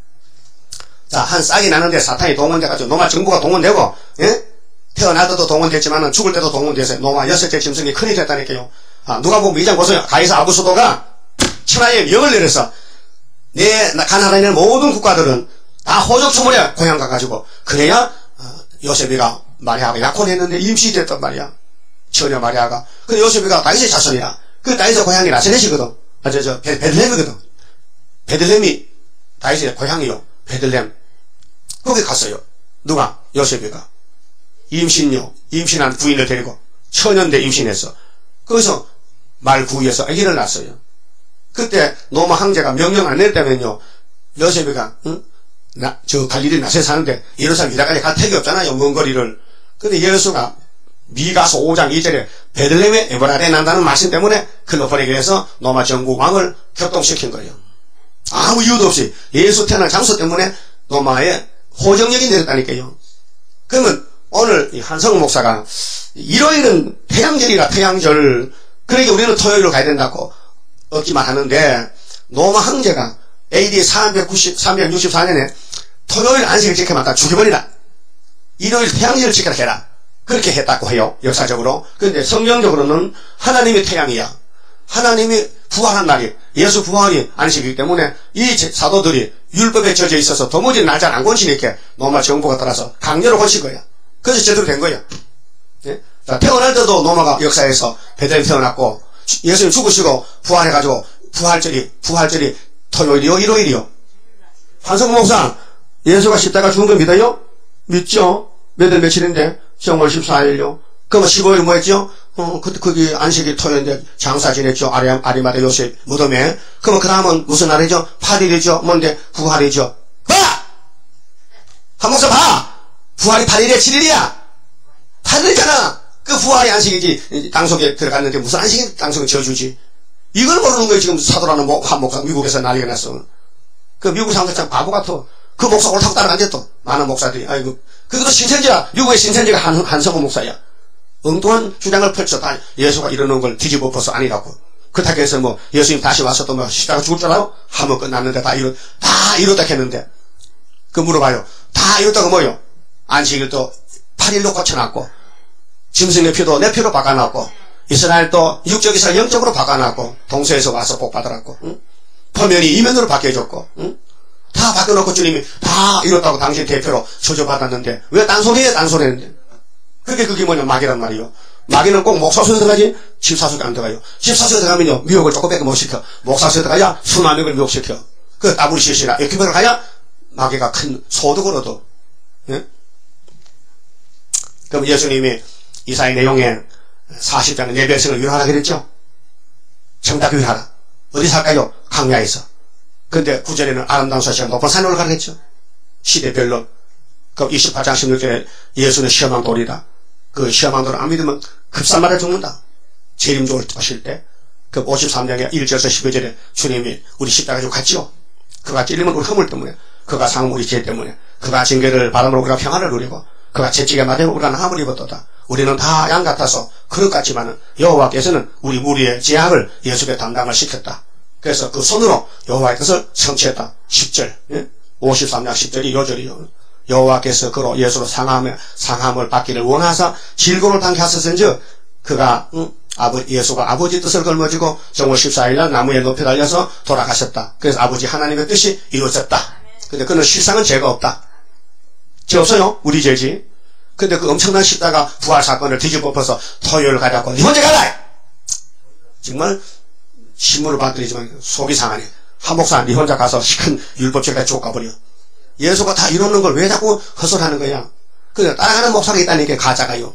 S1: 자, 한 싹이 나는데 사탄이 동원돼가지고 노마 정부가 동원되고, 예? 태어날 때도 동원됐지만은 죽을 때도 동원됐어요. 노마 6째 짐승이 큰이 됐다니까요. 누가 보면 2장 보세요. 가이사 아부수도가 천하에 명을 내려서 가나다에 있는 모든 국가들은 다 호적초문에 고향 가가지고 그래야 요셉이가 마리아가 약혼했는데 임신됐단 말이야. 처녀 마리아가. 근데 요셉이가 다윗의 자손이야. 그 다윗의 고향이 나세렛이거든. 베들레헴이거든. 베들레헴이 다윗의 고향이요. 베들레헴. 거기 갔어요. 누가? 요셉이가. 임신한 부인을 데리고 처녀인데 임신했어. 거기서 말구이에서 아기를 낳았어요. 그때 노마 황제가 명령 안 냈다면요. 요셉이가 저 갈릴리 나세 사는데 예루살렘 유다까지 갈 택이 없잖아요. 먼 거리를. 근데 예수가 미가서 5장 2절에 베들레헴에 에브라데 난다는 말씀 때문에 글로 보내기 위해서 로마 전국왕을 격동시킨 거예요. 아무 이유도 없이 예수 태어난 장소 때문에 로마에 호정력이 내렸다니까요. 그러면 오늘 한성우 목사가 일요일은 태양절이라 태양절, 그러니까 우리는 토요일로 가야 된다고 얻기만 하는데, 로마 황제가 AD 364년에 토요일 안식을 지켜만 다 죽여버리라. 일요일 태양절을 지켜라 해라. 그렇게 했다고 해요, 역사적으로. 그런데 성경적으로는 하나님의 태양이야. 하나님이 부활한 날이, 예수 부활이 안식이기 때문에 이 사도들이 율법에 젖어 있어서 도무지 날 잘 안 고치니까 로마 정부가 따라서 강제로 고친 거야. 그래서 제대로 된 거야. 예? 자, 태어날 때도 로마가 역사에서 베들레헴 태어났고, 예수님 죽으시고 부활해가지고 부활절이 토요일이요, 일요일이요. 한성우 목사, 예수가 십자가 죽은 거 믿어요? 믿죠? 몇 월 며칠인데? 정월 14일요. 그러면 15일 뭐 했죠? 거기 안식일 토요일인데 장사 지냈죠. 아리마다 요셉 무덤에. 그러면 그 다음은 무슨 날이죠? 8일이죠. 뭔데? 부활이죠. 봐! 한 목사 봐! 부활이 8일이야, 7일이야? 8일이잖아! 그 부활이 안식이지. 땅속에 들어갔는데 무슨 안식이 땅속에 지어주지? 이걸 모르는 거예요. 지금 사도라는 한 목사 미국에서 난리가 났어. 그 미국 사람들 참 바보 같아. 그 목사 옳다고 따라간대 또. 많은 목사들이. 아이고. 그것도 신천지야. 미국의 신천지가 한성우 목사야. 엉뚱한 주장을 펼쳐. 다 예수가 이러는 걸 뒤집어 엎어서 아니라고. 그렇다고 해서 뭐 예수님 다시 와서 또 뭐 십자가 죽을 줄 알아요? 하면 끝났는데 다 이렇다 했는데. 그 물어봐요. 다 이렇다고 뭐요? 안식일 또 8일로 고쳐놨고, 짐승 내 피도 내 피로 바꿔놨고, 이스라엘도 육적 이스라엘 영적으로 바꿔놨고, 동서에서 와서 복 받으라고. 응? 표면이 이면으로 바뀌어줬고, 응? 다 바꿔놓고 주님이 다 이렇다고 당신 대표로 저주받았는데 왜 딴소리해? 딴소리했는데. 그게 뭐냐? 마귀란 말이요. 마귀는 꼭 목사소에 들어가지 집사소에 안 들어가요. 집사소에 들어가면요 미혹을 조금밖에 못 시켜. 목사소에 들어가야 수만 명을 미혹시켜. 그 WCC나 에큐백을 가야 마귀가 큰 소득을 얻어. 예? 그럼 예수님이 이사야 내용에 40장에 내 백성을 위로하라 그랬죠? 정답 위로하라. 어디서 할까요? 강야에서. 근데 9절에는 아름다운 소식가 높은 산에 올라가라 했죠. 시대별로. 그럼 28장 16절에 예수는 시험한 돌이다. 그 시험한 돌을 안 믿으면 급살마다 죽는다. 재림종을 하실 때. 그 53장에 1절에서 12절에 주님이 우리 십자가 지고 갔지요. 그가 찔리면 우리 허물 때문에, 그가 상은 우리 죄 때문에, 그가 징계를 받음으로 우리가 평안을 누리고, 그가 채찍에 맞으면 우리가 나함을 입었도다. 우리는 다 양 같아서 그릇 같지만은 여호와께서는 우리 무리의 죄악을 예수께 담당을 시켰다. 그래서 그 손으로 여호와의 뜻을 성취했다. 10절. 예? 53장 10절이 요절이요. 여호와께서 그로 예수로 상함을 받기를 원하사 질고를 당케 하셨은즉 그가 예수가 아버지 뜻을 걸머지고 정월 14일날 나무에 높이 달려서 돌아가셨다. 그래서 아버지 하나님의 뜻이 이루어졌다. 근데 그는 실상은 죄가 없다. 죄 없어요. 우리 죄지. 근데 그 엄청난 십자가 부활 사건을 뒤집어 엎어서 토요일 가자고 니 혼자 가라! 정말 신문을 받들이지만 속이 상하네. 한 목사 니 혼자 가서 큰 율법책까지 쭉 가버려. 예수가 다 이루는 걸 왜 자꾸 헛소리하는 거야? 그냥 따라가는 목사가 있다니까 가짜가요.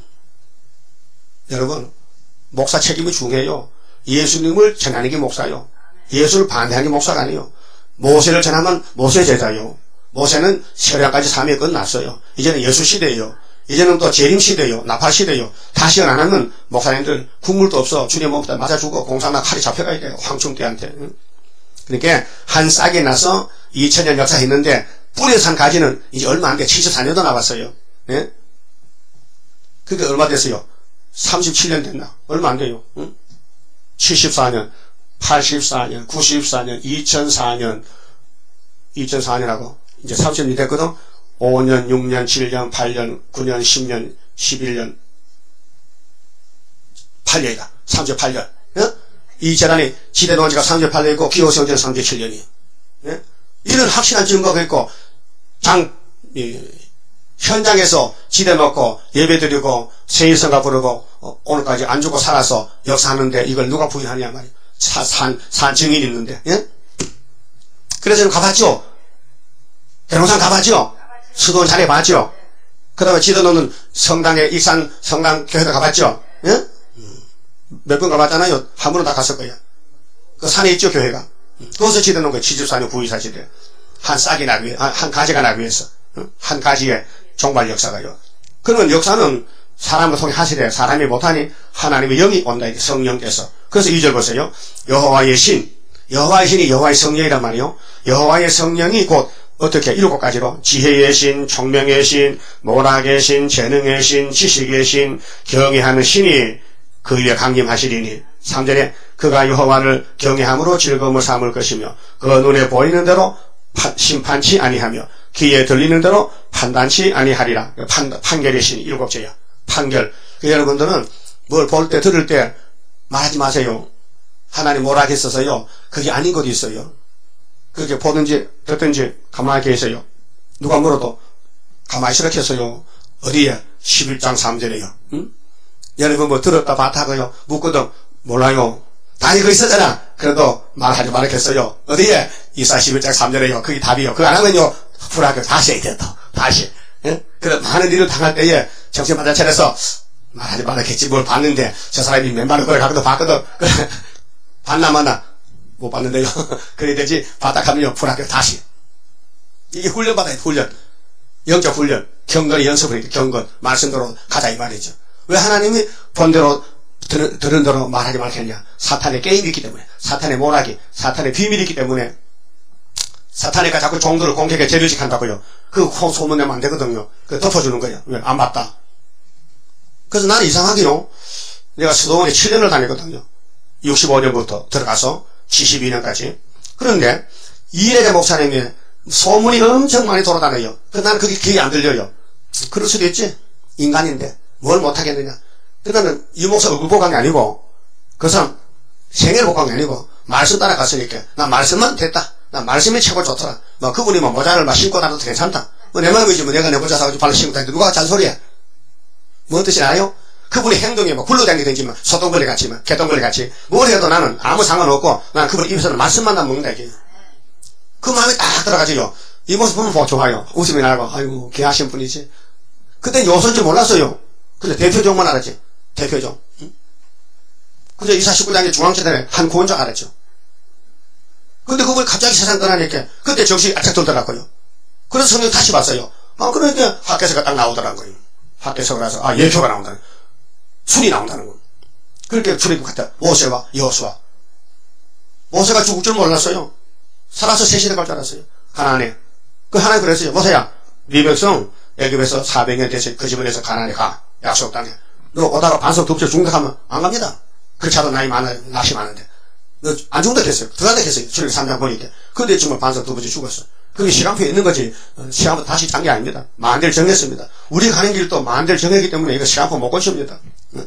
S1: 여러분, 목사 책임이 중요해요. 예수님을 전하는 게 목사요. 예수를 반대하는 게 목사가 아니에요. 모세를 전하면 모세 제자요. 모세는 세례까지 3회 끝났어요. 이제는 예수 시대예요. 이제는 또 재림 시대요. 나팔 시대요. 다시 안 하면 목사님들 국물도 없어. 주님 몸에 맞아 죽어. 공사나 칼이 잡혀가야 돼요. 황충대한테. 그러니까 한 싹이 나서 2000년 역사했는데 뿌리에 산 가지는 이제 얼마 안 돼. 74년도 남았어요. 예? 그게 얼마 됐어요? 37년 됐나? 얼마 안 돼요. 응? 74년, 84년, 94년, 2004년하고 이제 30년이 됐거든. 5년, 6년, 7년, 8년, 9년, 10년, 11년, 8년이다. 38년. 예? 이 재단이 지대 놓은 지가 38년이고 기호성전은 37년이에요. 예? 이런 확실한 증거가 있고 현장에서 지대 놓고 예배드리고 세일성가 부르고 오늘까지 안 죽고 살아서 역사하는데 이걸 누가 부인하냐 말이에요. 산 증인이 있는데. 예? 그래서 좀 가봤죠? 대롱산 가봤죠? 수도원 잘해봤죠? 그 다음에 지도 놓는 성당에 익산 성당 교회도 가봤죠? 예? 몇 번 가봤잖아요. 한 번은 다 갔을 거예요. 그 산에 있죠, 교회가. 그것을 지도 놓은 거예요. 지집산이 구이사 시대. 한 싹이 나기 위해, 한 가지가 나기 위해서. 한 가지의 종말 역사가요. 그러면 역사는 사람을 통해 하시되 사람이 못하니 하나님의 영이 온다. 이게 성령께서. 그래서 2절 보세요. 여호와의 신. 여호와의 신이 여호와의 성령이란 말이요. 여호와의 성령이 곧 어떻게 7가지로 지혜의 신, 총명의 신, 모락의 신, 재능의 신, 지식의 신, 경외하는 신이 그 위에 강림하시리니 3절에 그가 여호와를 경외함으로 즐거움을 삼을 것이며 그 눈에 보이는 대로 심판치 아니하며 귀에 들리는 대로 판단치 아니하리라. 판결의 신 7제야. 판결. 여러분들은 뭘 볼 때 들을 때 말하지 마세요. 하나님 뭐라 했어서요. 그게 아닌 것도 있어요. 그렇게 보든지 듣든지 가만히 계세요. 누가 물어도 가만히 시작했어요. 어디에? 11장 3절에요. 응? 여러분 뭐 들었다 봤다고요. 묻거든 몰라요. 단이 거 있었잖아. 그래도 말하지 말았겠어요. 어디에? 이사 11장 3절에요. 그게 답이요. 그거 안 하면요. 불학교 다시 해야 돼. 또. 다시. 예? 그래 많은 일을 당할 때에 정신 바짝 차려서 말하지 말았겠지. 뭘 봤는데 저 사람이 맨발을 걸어가거든 봤거든. 그래. 봤나 마나? 못 봤는데요. 그래야 되지. 바닥하면요. 불학교 다시. 이게 훈련받아야 돼. 훈련. 영적 훈련. 경건의 연습을 해야 돼. 경건. 말씀대로 가자 이 말이죠. 왜 하나님이 본대로 들은 대로 말하지 말겠냐. 사탄의 게임이 있기 때문에. 사탄의 모락이. 사탄의 비밀이 있기 때문에. 사탄이가 자꾸 종들을 공격에 재료식 한다고요. 그 소문내면 안 되거든요. 그 덮어주는 거예요. 왜? 안 봤다. 그래서 나는 이상하게요. 내가 수도원에 7년을 다녔거든요. 65년부터 들어가서 72년까지. 그런데 이래대 목사님이 소문이 엄청 많이 돌아다녀요. 그래서 나는 그게 귀에 안 들려요. 그럴 수도 있지. 인간인데 뭘 못하겠느냐. 그러니까 이 목사 얼굴 보고 간 게 아니고 그 사람 생애를 보고 간 게 아니고 말씀 따라갔으니까 나 말씀만 됐다. 나 말씀이 최고 좋더라. 뭐 그분이 뭐 모자를 막 신고 다녀도 괜찮다. 뭐 내 마음이지 뭐 내가 내 모자 사가지고 발로 신고 다니는데 누가 잔소리해. 뭔 뜻이 나요? 그분의 행동이 뭐 굴러다니든지 뭐 소똥거리 같이 뭐 개똥거리 같이 뭘 해도 나는 아무 상관없고 나는 그분 입에서는 말씀만 나 먹는다 이게. 그 마음이 딱 들어가지요. 이 모습 보면 뭐 좋아요. 웃음이 나고 아이고 귀하신 분이지. 그때 요소인 줄 몰랐어요. 근데 대표종만 알았지. 대표종. 응? 그저 이사 19장의 중앙재단에 한 구원장 알았죠. 근데 그걸 갑자기 세상 떠나니까 그때 정신이 알짝 들더라고요. 그래서 성경 다시 봤어요. 그러니까 학교에서가 딱 나오더라고요. 학교에서 가서 예표가 나온다는 순이 나온다는 거. 그렇게 출입국 갔다 모세와 여호수아. 모세가 죽을 줄 몰랐어요. 살아서 새 시대 갈 줄 알았어요. 가나안에. 그 하나님 그랬어요. 모세야 네 백성 애굽에서 400년 돼서 그 집안에서 가나안에 가. 약속 땅에. 너 오다가 반석 덮쳐 죽는다 하면 안 갑니다. 그렇지 않아도 나이 많아요. 낚시 많은데. 너 안 죽는다 했어요. 들어간다 했어요. 출애굽기 3장 보니까. 근데 정말 반석 덮어져 죽었어. 그게 시간표에 있는 거지. 시간표 다시 짠 게 아닙니다. 만대를 정했습니다. 우리가 가는 길도 만대를 정했기 때문에 이거 시간표 못 고칩니다.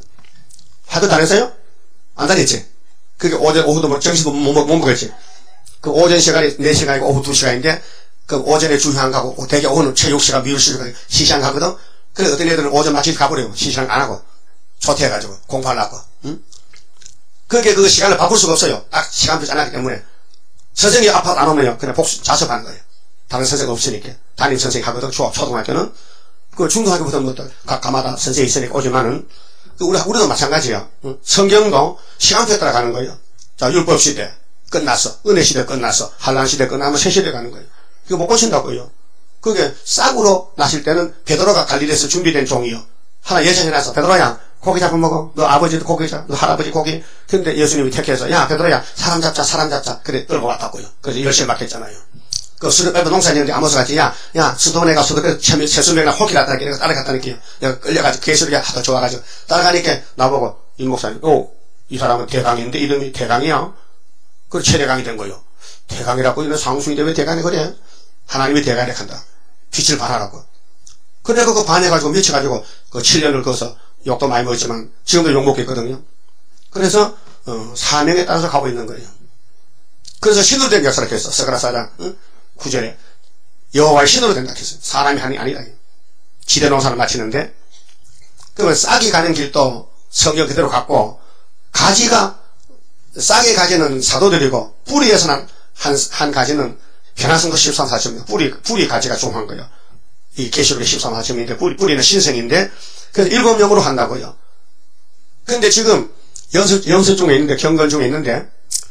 S1: 하도 다녔어요? 안 다녔지? 그게 오전, 오후도 뭐 정신도 못 먹었지? 그 오전 시간이 4시간이고 오후 2시간인데 그 오전에 주휴안 가고 대개 오후는 체육시간, 미술시간, 시시간 가거든? 그래 어떤 애들은 오전 마치 가버려요. 시시간 안 하고. 조퇴해가지고 공부하려고. 응? 그게 그 시간을 바꿀 수가 없어요. 딱 시간표 짜놨기 때문에. 선생님이 아파도 안 오면요. 그냥 복수, 자습하는 거예요. 다른 선생님 없으니까. 담임 선생님 하거든. 초등학교는. 그 중등학교부터 뭐 각 가마다 선생님이 있으니까 오지만은 우리도 마찬가지야. 응? 성경도 시간표에 따라 가는 거예요. 자, 율법시대 끝났어. 은혜시대 끝났어. 한란시대 끝나면 새시대 가는 거예요. 이거 못 고친다고요. 그게 싹으로 나실 때는 베드로가 갈릴리에서 준비된 종이요. 하나 예정해놔서 베드로야 고기 잡으면 먹어. 너 아버지도 고기 잡, 너 할아버지 고기. 근데 예수님이 택해서 야 베드로야 사람 잡자. 그래 끌고 왔다고요. 그래서 열심히 맡겼잖아요. 그 수도배도 농사지는데 아모스 같이 야 수도원에 수도배 세수명이나 호기 났다니까 내가 따라갔다니까 내가 끌려가지고 개수리가 하도 좋아가지고 따라가니까 나보고 이 목사님 이 사람은 대강인데 이름이 대강이야. 그 최대강이 된 거요. 대강이라고 이런 상수인데 왜 대강이 그래? 하나님이 대강이라 한다. 빛을 발하라고. 그래 그거 반해가지고 미쳐가지고 그 7년을 거서 욕도 많이 먹었지만 지금도 욕 먹겠거든요. 그래서 사명에 따라서 가고 있는 거예요. 그래서 신으로 된 역사를 했어. 스가랴 4장 9절에 여호와의 신으로 된다 했어요. 사람이 하는 게 아니다. 지대 농사를 마치는데 그러면 싹이 가는 길도 성경 그대로 갔고 가지가 싹의 가지는 사도들이고 뿌리에서는 한 가지는 변화성도 13사점입니다. 뿌리 가지가 중요한 거예요. 이 계시록의 13사점인데 뿌리는 신성인데 그래서 7명으로 한다고요. 근데 지금 연습 중에 있는데 경건 중에 있는데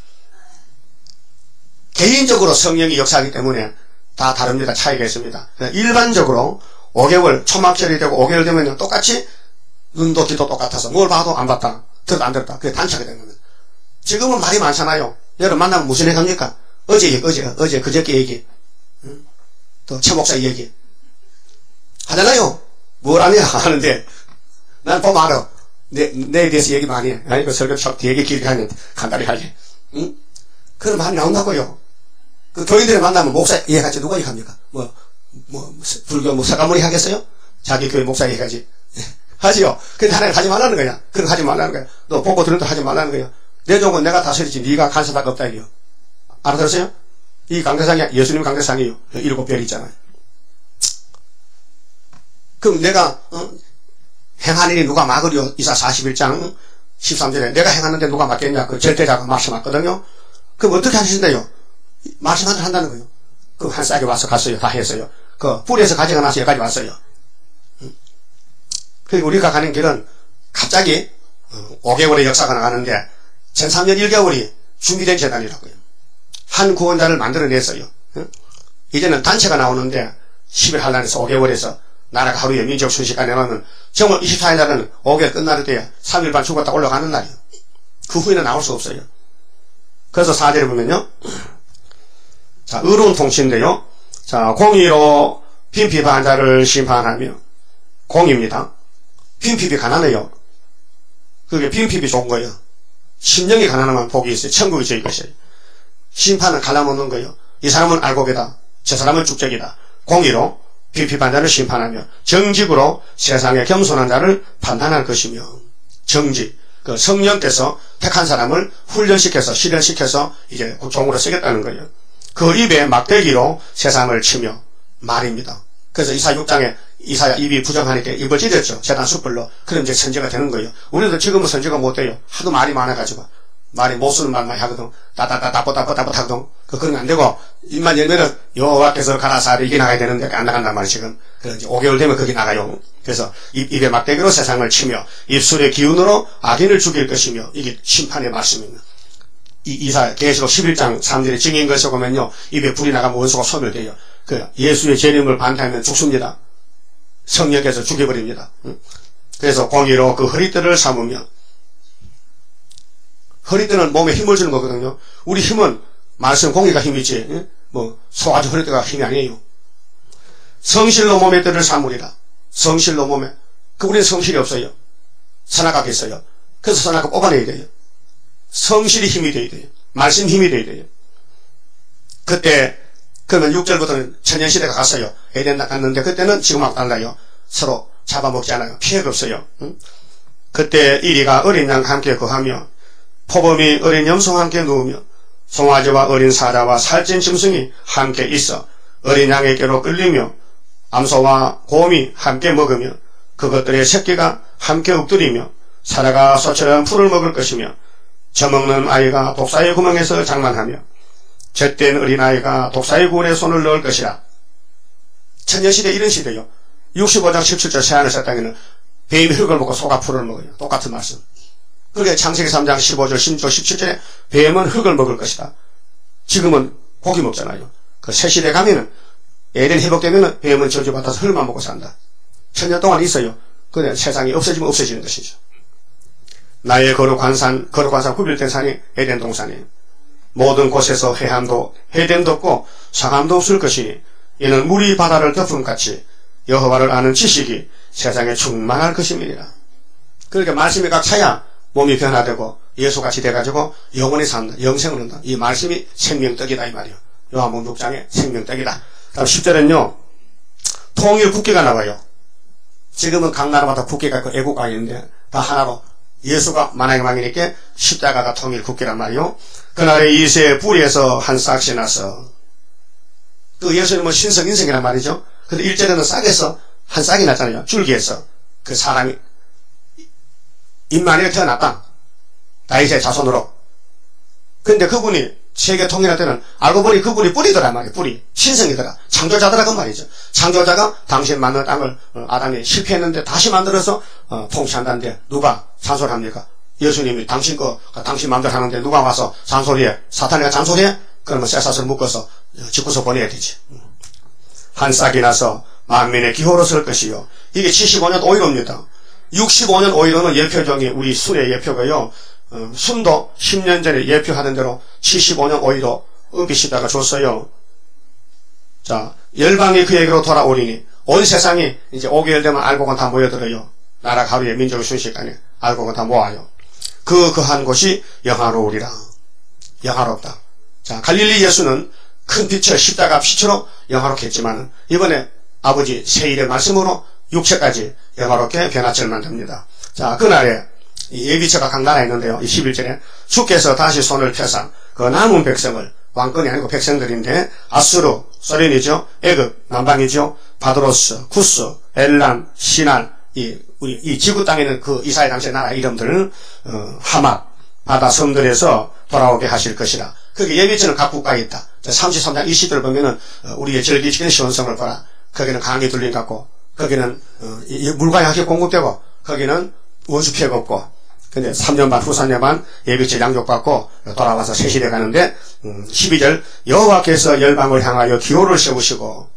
S1: 개인적으로 성령이 역사하기 때문에 다 다릅니다. 차이가 있습니다. 일반적으로 5개월 초막절이 되고 5개월 되면 똑같이 눈도 귀도 똑같아서 뭘 봐도 안 봤다. 들어도 안 들었다. 그게 단착이 된 겁니다. 지금은 말이 많잖아요. 여러분 만나면 무슨 얘기 합니까? 어제 그저께 얘기. 또 최 목사 얘기. 하잖아요. 뭘 하냐 하는데 난 보면 알아. 내에 대해서 얘기 많이 해. 아니, 그 설교 되게 길게 하는데 간단히 하지. 응? 그런 말이 나온다고요. 그 교인들이 만나면 목사 얘기하지 누가 얘기합니까? 불교 사가모니 하겠어요? 자기 교회 목사 얘기하지. 하지요. 근데 하나님 하지 말라는 거야. 그런 거 하지 말라는 거야. 너 보고 들은 데 하지 말라는 거야. 내 종은 내가 다스리지 네가 간섭할 거 없다 이게요. 알아들었어요? 이 강대상이 예수님 강대상이에요. 7별이 있잖아요. 그럼 내가 행한 일이 누가 막으려? 이사 41장 13절에 내가 행하는데 누가 막겠냐? 그 절대자가 말씀하거든요. 그럼 어떻게 하신대요? 말씀한대로 한다는 거예요. 그 한 싹이 와서 갔어요. 다 했어요. 그 뿌리에서 가지가 나서 여기까지 왔어요. 그리고 우리가 가는 길은 갑자기 5개월의 역사가 나가는데 전 3년 1개월이 준비된 재단이라고요. 한 구원자를 만들어냈어요. 이제는 단체가 나오는데 10일 한란에서 5개월에서 나라가 하루에 민족 순식간에 나오면 정월 24일 날은 5개월 끝날 때 3일 반 죽었다 올라가는 날이에요. 그 후에는 나올 수 없어요. 그래서 4절에 보면요. 자, 의로운 통치인데요. 자, 공의로 빈핍한 자를 심판하며 공의입니다. 빈핍이 가난해요. 그게 빈핍이 좋은 거예요. 심령이 가난하면 복이 있어요. 천국이 저희 것이에요. 심판은 갈라먹는 거예요. 이 사람은 알곡이다. 저 사람은 축적이다. 공의로 빈핍한 자를 심판하며 정직으로 세상에 겸손한 자를 판단할 것이며 정직. 그 성령께서 택한 사람을 훈련시켜서 실현시켜서 이제 종으로 쓰겠다는 거예요. 그 입에 막대기로 세상을 치며 말입니다. 그래서 이사야 6장에 이사야 입이 부정하니까 입을 찢었죠. 재단 숯불로. 그럼 이제 선지가 되는 거예요. 우리도 지금은 선지가 못 돼요. 하도 말이 많아가지고. 말이 못 쓰는 말 많이 하거든. 따따따따뽀따뽀 하거든. 그건 안 되고, 입만 열면은 여호와께서 가라사를 이게 나가야 되는데 안 나간단 말이에요, 지금. 그래서 이제 5개월 되면 그게 나가요. 그래서 입에 막대기로 세상을 치며, 입술의 기운으로 악인을 죽일 것이며, 이게 심판의 말씀입니다. 이사, 계시록 11장 3절에 증인 것을 보면요, 입에 불이 나가면 원수가 소멸돼요. 그, 예수의 재림을 반대하면 죽습니다. 성령께서 죽여버립니다. 그래서 공의로 그 허리띠를 삼으며, 허리띠는 몸에 힘을 주는 거거든요. 우리 힘은 말씀 공의가 힘이지, 소가지 허리띠가 힘이 아니에요. 성실로 몸의 띠를 삼으리라. 성실로 몸에. 우리는 성실이 없어요. 선악각이 있어요. 그래서 선악각 뽑아내야 돼요. 성실이 힘이 돼야 돼요. 말씀 힘이 돼야 돼요. 그때, 그러면 6절부터는 천년시대가 갔어요. 에덴 갔는데 그때는 지금하고 달라요. 서로 잡아먹지 않아요. 피해가 없어요. 그때 이리가 어린 양과 함께 거하며 포범이 어린 염소와 함께 누우며 송아지와 어린 사자와 살찐 짐승이 함께 있어 어린 양에게로 끌리며 암소와 곰이 함께 먹으며 그것들의 새끼가 함께 엎드리며 사자가 소처럼 풀을 먹을 것이며 젖먹는 아이가 독사의 구멍에서 장난하며 젖된 어린아이가 독사의 굴에 손을 넣을 것이라. 천년시대 이런 시대요. 65장 17절 새하늘새 땅에는 뱀이 흙을 먹고 소가 풀을 먹어요. 똑같은 말씀. 그게 창세기 3장 15절 16절 17절에 뱀은 흙을 먹을 것이다. 지금은 고기 먹잖아요. 그 새 시대 가면은 에덴 회복되면은 뱀은 저주받아서 흙만 먹고 산다. 천년 동안 있어요. 근데 세상이 없어지면 없어지는 것이죠. 나의 거룩한 산 구별된 산이 에덴 동산이에요. 모든 곳에서 해함도 해됨도 없고 상함도 없을 것이니 이는 물이 바다를 덮음같이 여호와를 아는 지식이 세상에 충만할 것임이니라. 그러니까 말씀이 각 차야 몸이 변화되고 예수같이 돼가지고 영원히 산다. 영생을 한다. 이 말씀이 생명떡이다 이 말이요. 요한복음 6장에 생명떡이다. 다음 10절은요. 통일 국기가 나와요. 지금은 각 나라마다 국기가 있고 애국가 있는데 다 하나로 예수가 만왕의 왕이니까 십자가가 통일 국기란 말이요. 그날에 이새의 뿌리에서 한 싹이 나서 그 예수님은 신성 인성이란 말이죠. 근데 1절에는 싹에서 한 싹이 났잖아요. 줄기에서 그 사람이 임마누엘 태어났다. 다윗의 자손으로. 근데 그분이 세계 통일할 때는 알고 보니 그분이 뿌리더란 말이에요. 뿌리. 신성이더라. 창조자더라 그 말이죠. 창조자가 당신 만든 땅을 아담이 실패했는데 다시 만들어서 통치한다는데 누가 잔소리합니까? 예수님이 당신 마음대로 하는데 누가 와서 잔소리해? 사탄이가 잔소리해? 그러면 쇠사슬 묶어서 집구서 보내야 되지. 한 싹이 나서 만민의 기호로 설 것이요. 이게 75년 오일옵니다. 65년 5.15는 예표종이 우리 순의 예표고요. 순도 10년 전에 예표하던 대로 75년 5.15 은빛시다가 줬어요. 자, 열방이 그에게로 돌아오리니 온 세상이 이제 5개월 되면 알곡은 다 모여들어요. 나라 하루에 민족의 순식간에 알곡은 다 모아요. 그한 곳이 영화로우리라. 영화롭다. 자, 갈릴리 예수는 큰 빛을 십자가 빛으로 영화롭게 했지만 이번에 아버지 세일의 말씀으로 육체까지 영화롭게 변화체를 만듭니다. 자, 그날에 이 예비처가 강단에 있는데요. 이 11절에 주께서 다시 손을 펴사 그 남은 백성을, 왕권이 아니고 백성들인데, 아수르, 소련이죠, 애굽, 남방이죠, 바드로스, 구스, 엘람, 시날, 이 지구 땅에 있는 그 이스라엘 당시의 나라 이름들을 하맛, 바다 섬들에서 돌아오게 하실 것이라. 거기 예비처는 각 국가에 있다. 33장 이 시대를 보면은 우리의 절기지키는 시온성을 봐라. 거기는 강이 둘린 같고, 거기는 물과 약이 공급되고, 거기는 원수 피해가 없고, 근데 3년 반, 후 3년 반 예비처 양족받고 돌아와서 세시대 가는데, 12절, 여호와께서 열방을 향하여 기호를 세우시고,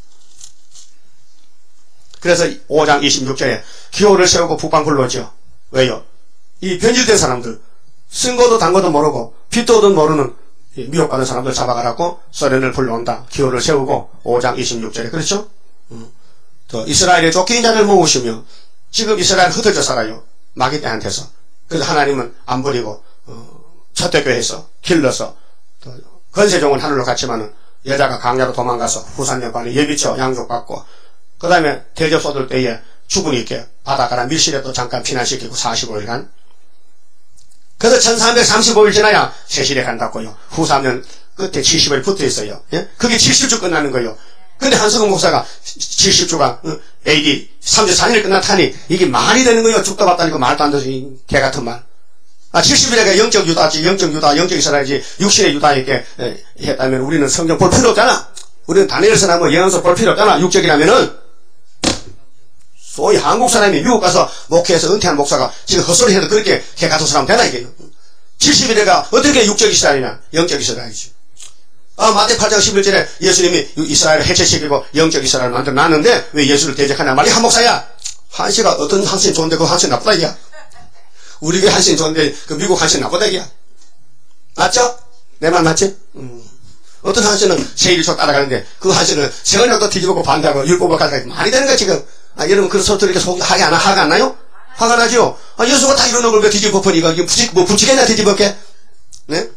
S1: 그래서 5장 26절에 기호를 세우고 북방불로죠. 왜요? 이 변질된 사람들, 쓴 거도 단 거도 모르고 빛도 얻은 모르는 미혹받은 사람들 잡아가라고 소련을 불러온다. 기호를 세우고 5장 26절에 그렇죠? 또 이스라엘에 쫓긴 자를 모으시며, 지금 이스라엘 흩어져 살아요. 마귀 때한테서. 그래서 하나님은 안 버리고 첫대교회에서 길러서, 또 건세종은 하늘로 갔지만은 여자가 강야로 도망가서 후산역관에 예비처 양족받고, 그 다음에 대접 쏟을 때에 주군이 있게 바닷가라 밀실에 또 잠깐 피난시키고 45일간. 그래서 1335일 지나야 세실에 간다고요. 후 3년 끝에 70일 붙어 있어요. 예? 그게 70주 끝나는 거예요. 근데 한석은 목사가 70주가 AD 34년에 끝났다니 이게 말이 되는 거예요. 죽다 봤다니까 말도 안 되지. 개 같은 말. 70일에 영적 유다지, 영적 유다, 영적 이스라엘이지, 육신의 유다에게 했다면 우리는 성경 볼 필요 없잖아. 우리는 다니엘서나 뭐 예언서 볼 필요 없잖아. 육적이라면은. 소위 한국 사람이 미국 가서 목회해서 은퇴한 목사가 지금 헛소리 해도 그렇게 개 같은 사람 되나 이게. 70일에가 어떻게 육적 이스라엘이냐. 영적 이스라엘이지. 마태 8장 11절에 예수님이 이스라엘을 해체시키고 영적 이스라엘을 만들어놨는데 왜 예수를 대적하냐 말이 한 목사야. 한시가 어떤 한시 좋은데 그 한시 나쁘다 이게야. 우리 교회 한시 좋은데 그 미국 한시 나쁘다 이게야. 맞죠? 내 말 맞지? 어떤 한시는 세일초 따라가는데 그 한시는 세월력도 뒤집고 반대하고 율법을 가져가 말이 되는 거야 지금. 여러분 그런 소리 이렇게 화가 안 나요? 화가 나죠? 예수가 다 이러는 걸 왜 뒤집어 버리니까 이게 부치겠냐 뒤집어게? 네?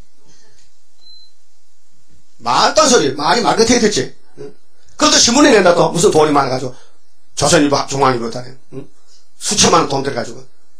S1: 말도 안 소리. 말이 말 끝에 듣지. 그것도 신문에 낸다 또. 무슨 돈이 많아가지고. 조선일보, 중앙일보다네. 수천만 원 돈 들어가지고.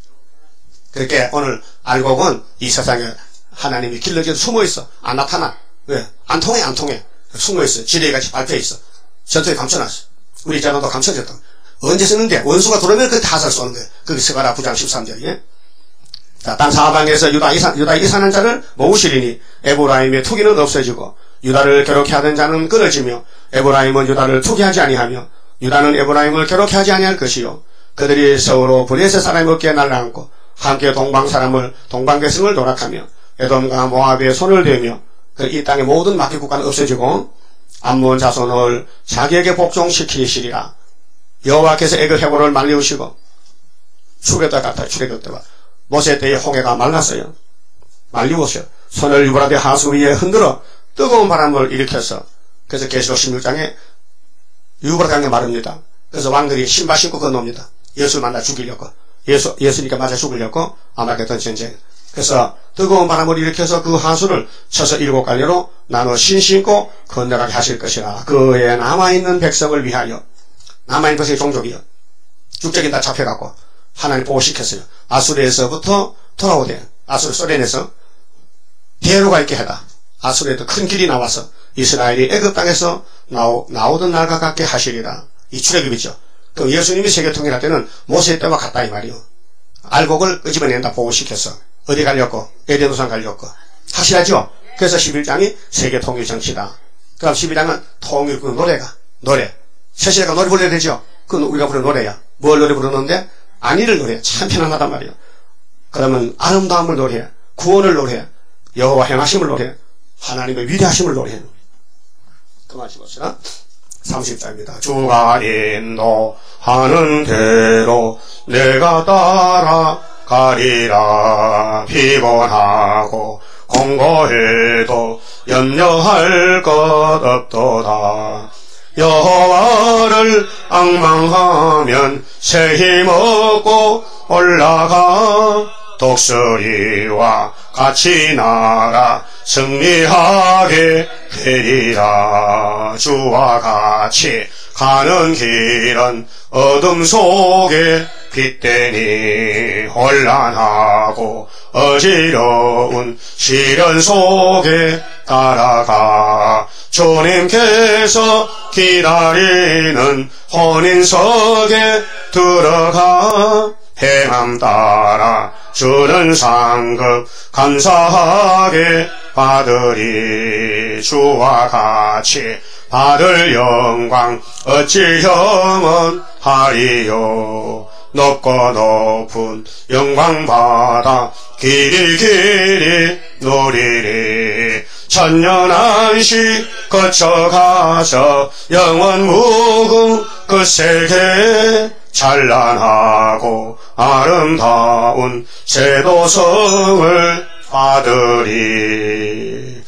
S1: 그렇게 오늘 알고 본 이 세상에 하나님이 길러져서 숨어있어. 안 나타나. 왜? 안 통해. 숨어있어. 지뢰같이 발표있어. 전투에 감춰놨어. 우리 자녀도 감춰졌다. 언제 쓰는데? 원수가 들어오면 그 다살 쏘는 거예요. 거기 스가랴 9장 13절. 예? 자, 땅 사방에서 유다 이산한 자를 모으시리니 에브라임의 투기는 없어지고 유다를 괴롭게 하던 자는 끊어지며 에브라임은 유다를 투기하지 아니하며 유다는 에브라임을 괴롭게 하지 아니할 것이요 그들이 서로 브레스 사람의 어깨에 날라앉고 함께 동방계승을 노락하며 에돔과 모압의 손을 대며 이 땅의 모든 막힌 국가는 없어지고 암몬 자손을 자기에게 복종시키시리라. 여호와께서 애굽 해골을 말리우시고 죽였다 갔다 출애굽때와 모세 때에 홍해가 말랐어요. 말리우셔 손을 유브라데 하수 위에 흔들어 뜨거운 바람을 일으켜서 그래서 계시록 16장에 유브라데 강에 마릅니다. 그래서 왕들이 신발 신고 건너옵니다. 예수를 만나 죽이려고 예수니까 맞아 죽이려고 아마겟돈 전쟁. 그래서 뜨거운 바람을 일으켜서 그 하수를 쳐서 7갈래로 나눠 신고 건너가게 하실 것이라. 그에 남아있는 백성을 위하여 남아있는 백성의 종족이요 죽적인 다 잡혀갖고 하나님 보호시켰어요. 아수르에서부터 돌아오대. 아수르 소련에서 대로가 있게 해라. 아수르에도 큰 길이 나와서 이스라엘이 애굽 땅에서 나오던 날과 같게 하시리라. 이 출애굽이죠. 그럼 예수님이 세계 통일할 때는 모세 때와 같다 이 말이요. 알곡을 끄집어낸다 보호시켰어. 어디 갈렸고 에덴우산 갈렸고 하시라죠. 그래서 11장이 세계 통일 정치다. 그럼 12장은 통일 그 노래 세시대가 노래 불러야 되죠. 그건 우리가 부르는 노래야. 뭘 노래 부르는데 안위를 노래. 참 편안하단 말이에요. 그러면 아름다움을 노래, 구원을 노래, 여호와 행하심을 노래, 하나님의 위대하심을 노래. 그만 씹었으나 30절입니다. 주가 인도하는 대로 내가 따라가리라. 피곤하고 공고해도 염려할 것 없도다. 여호와를 앙망하면 새 힘 얻고 올라가. 독수리와 같이 날아 승리하게 되리라. 주와 같이 가는 길은 어둠 속에 빛되니 혼란하고 어지러운 시련 속에 따라가. 주님께서 기다리는 혼인석에 들어가. 행함 따라 주는 상급 감사하게 받으리. 주와 같이 받을 영광 어찌 영원하리요. 높고 높은 영광 받아 길이 길이 누리리. 천년한시 거쳐가서 영원 무궁 그 세계 찬란하고 아름다운 제도성을 받으리.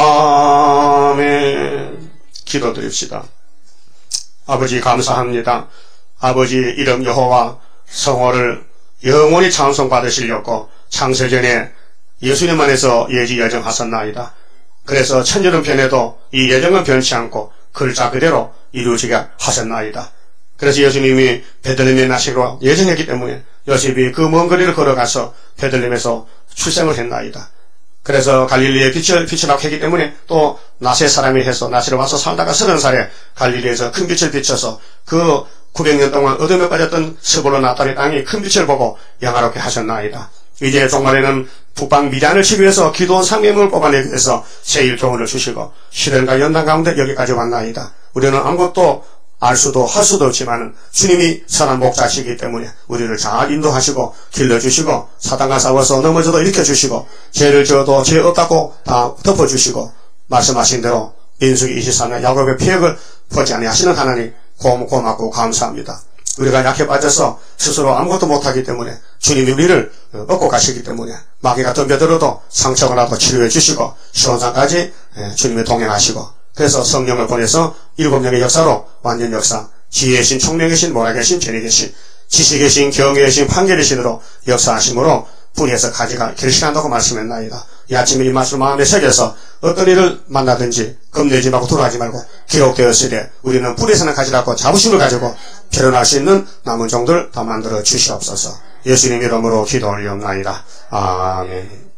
S1: 아멘. 기도드립시다. 아버지 감사합니다. 아버지 이름 여호와 성호를 영원히 찬송 받으시려고 창세전에 예수님 안에서 예지 예정하셨나이다. 그래서 천년편에도 이 예정은 변치 않고 글자 그대로 이루어지게 하셨나이다. 그래서 예수님이 베들레헴에 나시기로 예정했기 때문에 요셉이 그 먼 거리를 걸어가서 베들레헴에서 출생을 했나이다. 그래서 갈릴리에 빛을 비추라고 했기 때문에 또 나세 사람이 해서 나시로 와서 살다가 30살에 갈릴리에서 큰 빛을 비춰서 그 900년 동안 어둠에 빠졌던 스불론 나달의 땅이 큰 빛을 보고 영화롭게 하셨나이다. 이제 종말에는 북방 미단을 치기 위해서 기도원 상명을 뽑아내기 위해서 제1교훈을 주시고 시련과 연단 가운데 여기까지 왔나이다. 우리는 아무것도 알 수도 할 수도 없지만 주님이 선한 목자시기 때문에 우리를 잘 인도하시고 길러주시고 사단과 싸워서 넘어져도 일으켜주시고 죄를 지어도 죄 없다고 다 덮어주시고 말씀하신 대로 민수기 23년 야곱의 피역을 보지 아니하시는 하나님 고맙고 감사합니다. 우리가 약해 빠져서 스스로 아무것도 못하기 때문에 주님이 우리를 얻고 가시기 때문에 마귀가 덤벼들어도 상처가 나도 치료해 주시고 시온산까지 주님이 동행하시고 그래서 성령을 보내서 7명의 역사로 완전 역사, 지혜의 신, 총명의 신, 모략의 신, 재능의 신, 지식의 신, 경외의 신, 판결의 신으로 역사하심으로 뿌리에서 가지가 결실한다고 말씀했나이다. 이 아침에 이 말씀을 마음에 새겨서 어떤 일을 만나든지 겁내지 말고 두려워하지 말고 기록되었으되 우리는 뿌리에서는 가지라고 자부심을 가지고 결혼할 수 있는 남은 종들 다 만들어 주시옵소서. 예수님 이름으로 기도 올리옵나이다. 아멘.